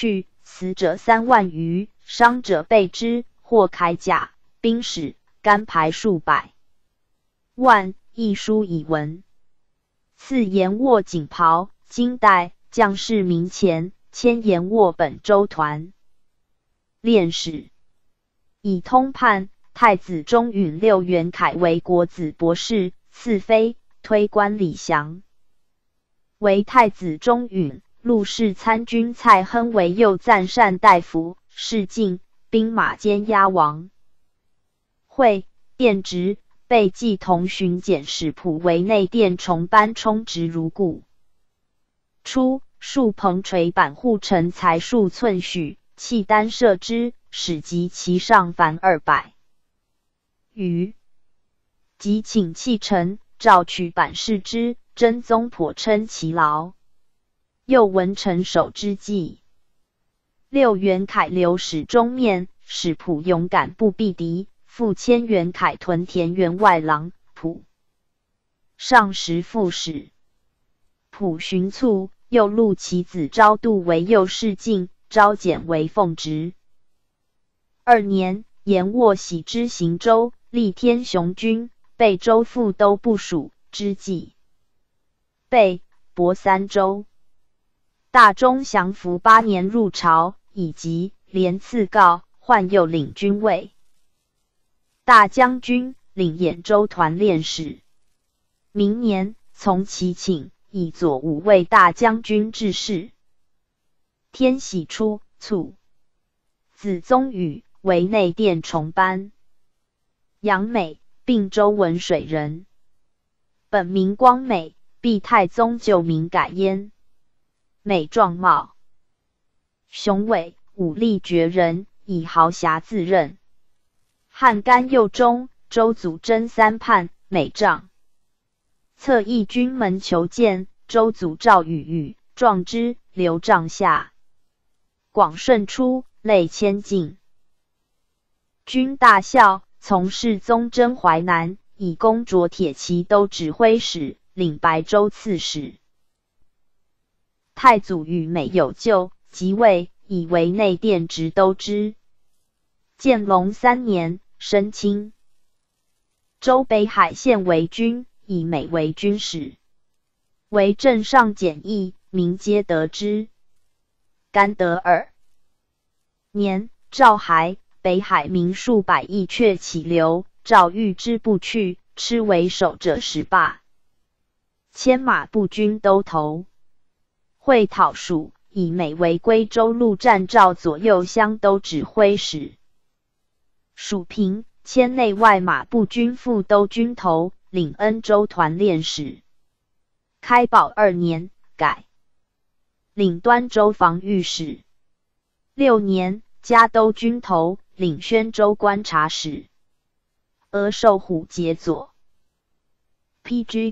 A: 死者3万余，伤者备之，或铠甲、兵矢、干牌数百万，一书以闻。次言握锦袍，金带，将士名前，迁言握本州团练史。以通判太子中允6元凯为国子博士，赐妃，推官李祥为太子中允。陆氏参军蔡亨为右赞善大夫，侍进，兵马监押王。会殿直，被记同巡检使仆为内殿重班充职如故。初，数棚垂板护城才数寸许，契丹设之，使及其上凡200余。即请弃臣，诏取板示之，真宗颇称其劳。又闻臣守之计。6元凯留使中面，使仆勇敢不避敌，复迁元凯屯田员外郎，仆上时副使。仆寻卒，又录其子昭度为右侍进，昭简为奉职。2年，延握喜之行州，立天雄军，备州副都部署之计，备博3州。大中祥符8年入朝，以及连赐告，换又领军尉、大将军，领兖州团练使。明年，从其请，以左武卫大将军致仕。天禧初，卒。子宗禹为内殿重班。杨美，并州文水人，本名光美，避太宗旧名改焉。美状貌雄伟，武力绝人，以豪侠自任。汉甘右中，周祖真3叛，美仗。侧翼军门求见，周祖赵宇壮之，留帐下。广顺初，累迁进。军大校，从事宗征淮南，以功着铁骑都指挥使，领白州刺史。太祖与美有旧，即位，以为内殿直都之。建隆3年，升清州北海县为军，以美为军使，为镇上简易，民皆得之。甘德2年，赵还，北海民数百亿却起流，赵欲之不去，吃为守者10罢，迁马步军都头。会讨蜀，以美为归州陆战赵左右乡都指挥使。蜀平，迁内外马步军副都军头，领恩州团练使。开宝2年，改领端州防御使。6年，加都军头，领宣州观察使。阿寿虎节左。PG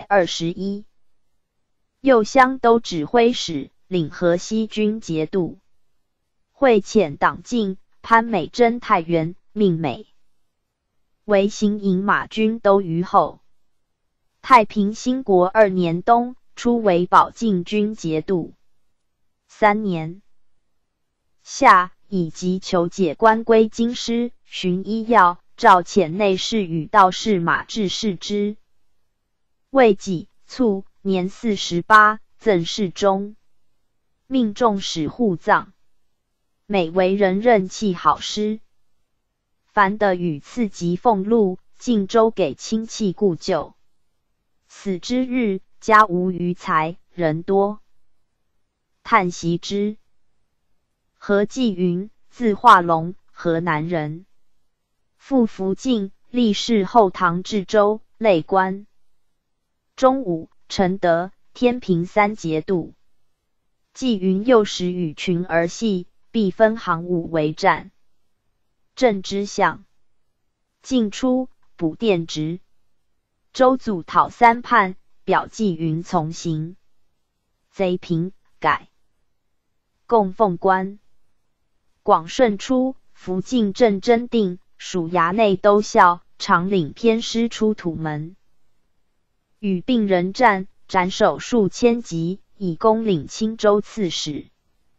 A: 921。右乡都指挥使，领河西军节度。会遣党进，潘美贞太原，命美为行营马军都虞候。太平兴国2年冬，初为保靖军节度。3年夏，以急求解官归京师，寻医药，诏遣内侍与道士马致仕之。未几，卒，年48，赠侍中，命众使护葬。美为人任器好诗，凡的与赐及俸禄，尽州给亲戚故旧。死之日，家无余财，人多叹息之。何继云，字化龙，河南人，父福晋，历仕后唐治州，累官。中武，承德、天平3节度。纪云幼时与群儿戏，必分行伍为战。镇之相。晋初，补殿直。周祖讨3叛，表纪云从行。贼平，改供奉官。广顺初，福晋镇真定，属衙内都校，常领偏师出土门。与病人战，斩首数千级，以功领青州刺史。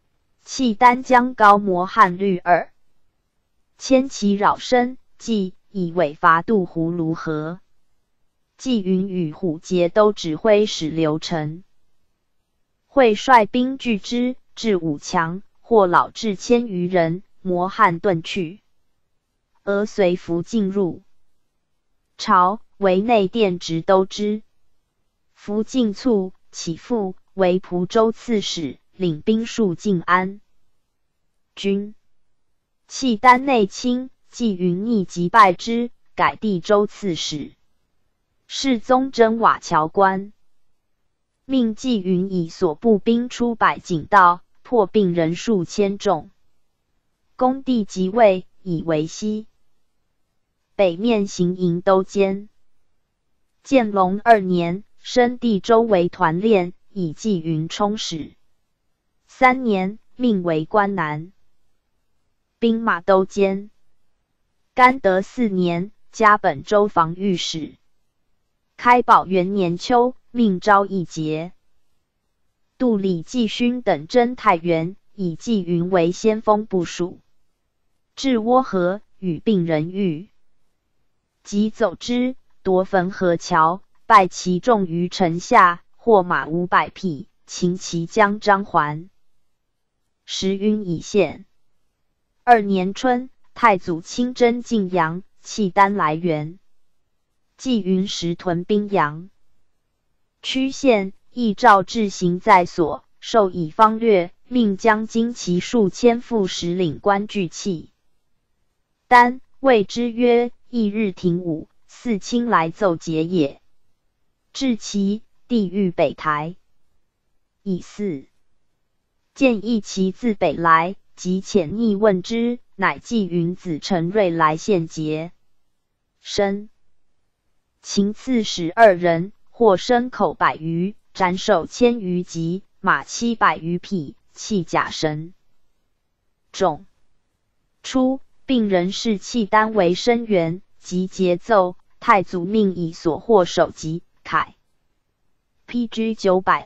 A: 契丹将高摩汉律2，迁其扰身，即以为伐渡湖卢河。纪云与虎节都指挥使刘成，会率兵拒之，至武强，或老至1000余人，摩汉遁去，俄随伏进入朝，为内殿直都之。伏进卒，起复为蒲州刺史，领兵戍晋安。军契丹内侵，纪云逆即败之，改地州刺史。世宗征瓦桥关，命纪云以所部兵出百井道，破并人数千众。恭帝即位，以为西北面行营都监。建隆2年，升地州为团练，以纪云充使。3年，命为关南兵马都监。干德4年，加本州防御使。开宝元年秋，命昭义节、杜李继勋等征太原，以纪云为先锋部署。至涡河，与并人遇，即走之，夺汾河桥，败其众于城下，获马500匹，擒其将张环。时晕已现。2年春，太祖亲征晋阳，契丹来援。纪云时屯兵阳曲县，亦诏置行在所，授以方略，命将精骑数千副使领官拒契丹，谓之曰：翌日停武，四卿来奏节也。至其地域北台，以4见一骑自北来，即遣逆问之，乃纪云子陈瑞来献节。身秦刺史2人，获牲口100余，斩首1000余级，马700余匹，弃甲神众。初，并人视契丹为声援，即节奏。太祖命以所获首级凯 PG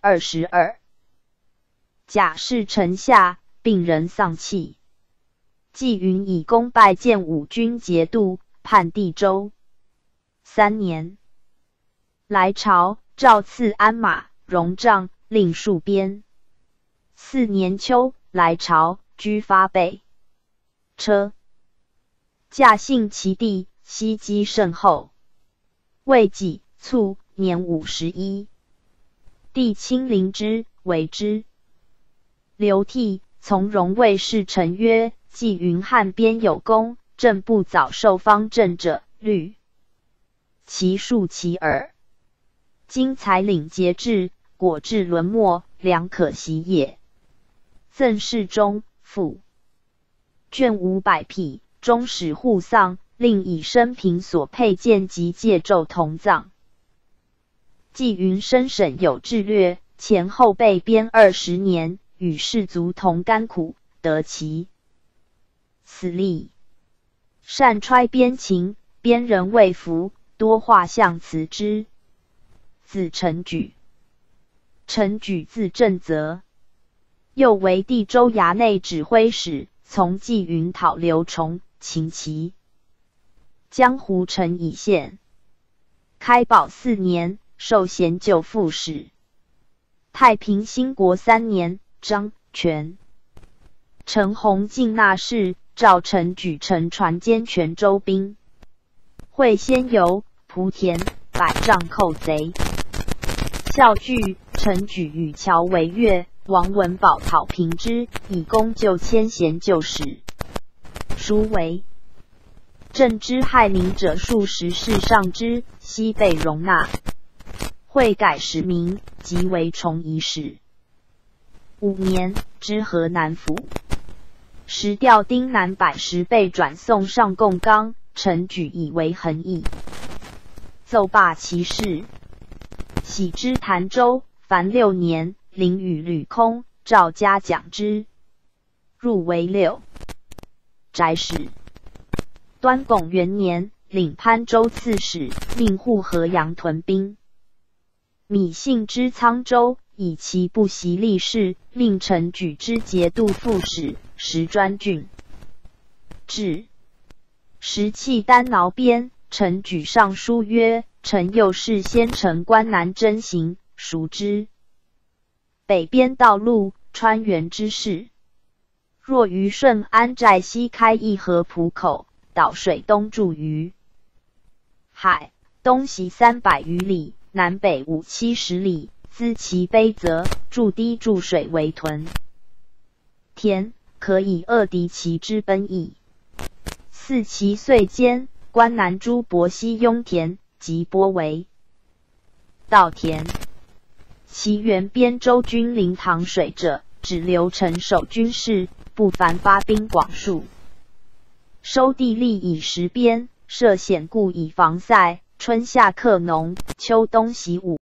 A: 922。甲士城下，并人丧气。纪云以功拜建武军节度，判地州。3年，来朝，诏赐鞍马、戎帐，令戍边。4年秋，来朝，居发备车，驾幸其地，西击甚厚。未几，卒，年51。帝亲临之，为之。刘悌从容谓侍臣曰：纪云汉边有功，朕不早受方正者，虑其数其耳。今才领节制，果至沦没，良可惜也。赠侍中，赋卷500匹，终使户丧，令以生平所佩剑及戒胄同葬。纪云生审有志略，前后被编20年，与士卒同甘苦，得其死力。善揣边情，边人未服，多画像辞之。子陈举，陈举字正则，又为地州衙内指挥使，从纪云讨刘崇，擒其。江湖城以县。开宝4年，授衔救副使。太平兴国3年，张权、陈弘进纳事，召陈举乘船兼泉州兵。会仙游、莆田、百丈寇贼。校据，陈举与乔为越，王文宝讨平之，以功就迁衔旧使。书为朕之害民者数十世上之，悉被容纳。会改使名，即为崇仪使。5年，知河南府。时调丁南110被转送上贡纲，陈举以为恒毅，奏罢其事。徙之潭州，凡6年，领与吕空，赵嘉奖之，入为6宅使。端拱元年，领潘州刺史，命护河阳屯兵。米信之沧州， 以其不习力士，命臣举之节度副使，时专郡。至时契丹挠边，臣举上书曰：臣又是先城关南征行，熟之。北边道路，川原之事。若于顺安寨西开一河浦口，导水东注于海，东西300余里，南北50-70里，资其卑泽，筑堤注水为屯田，可以扼敌其之奔逸。4其岁间，关南诸伯西雍田及波为稻田。其原边州军临塘水者，只留城守军事，不凡发兵广数。收地利以实边，设险固以防塞。春夏克农，秋冬习武。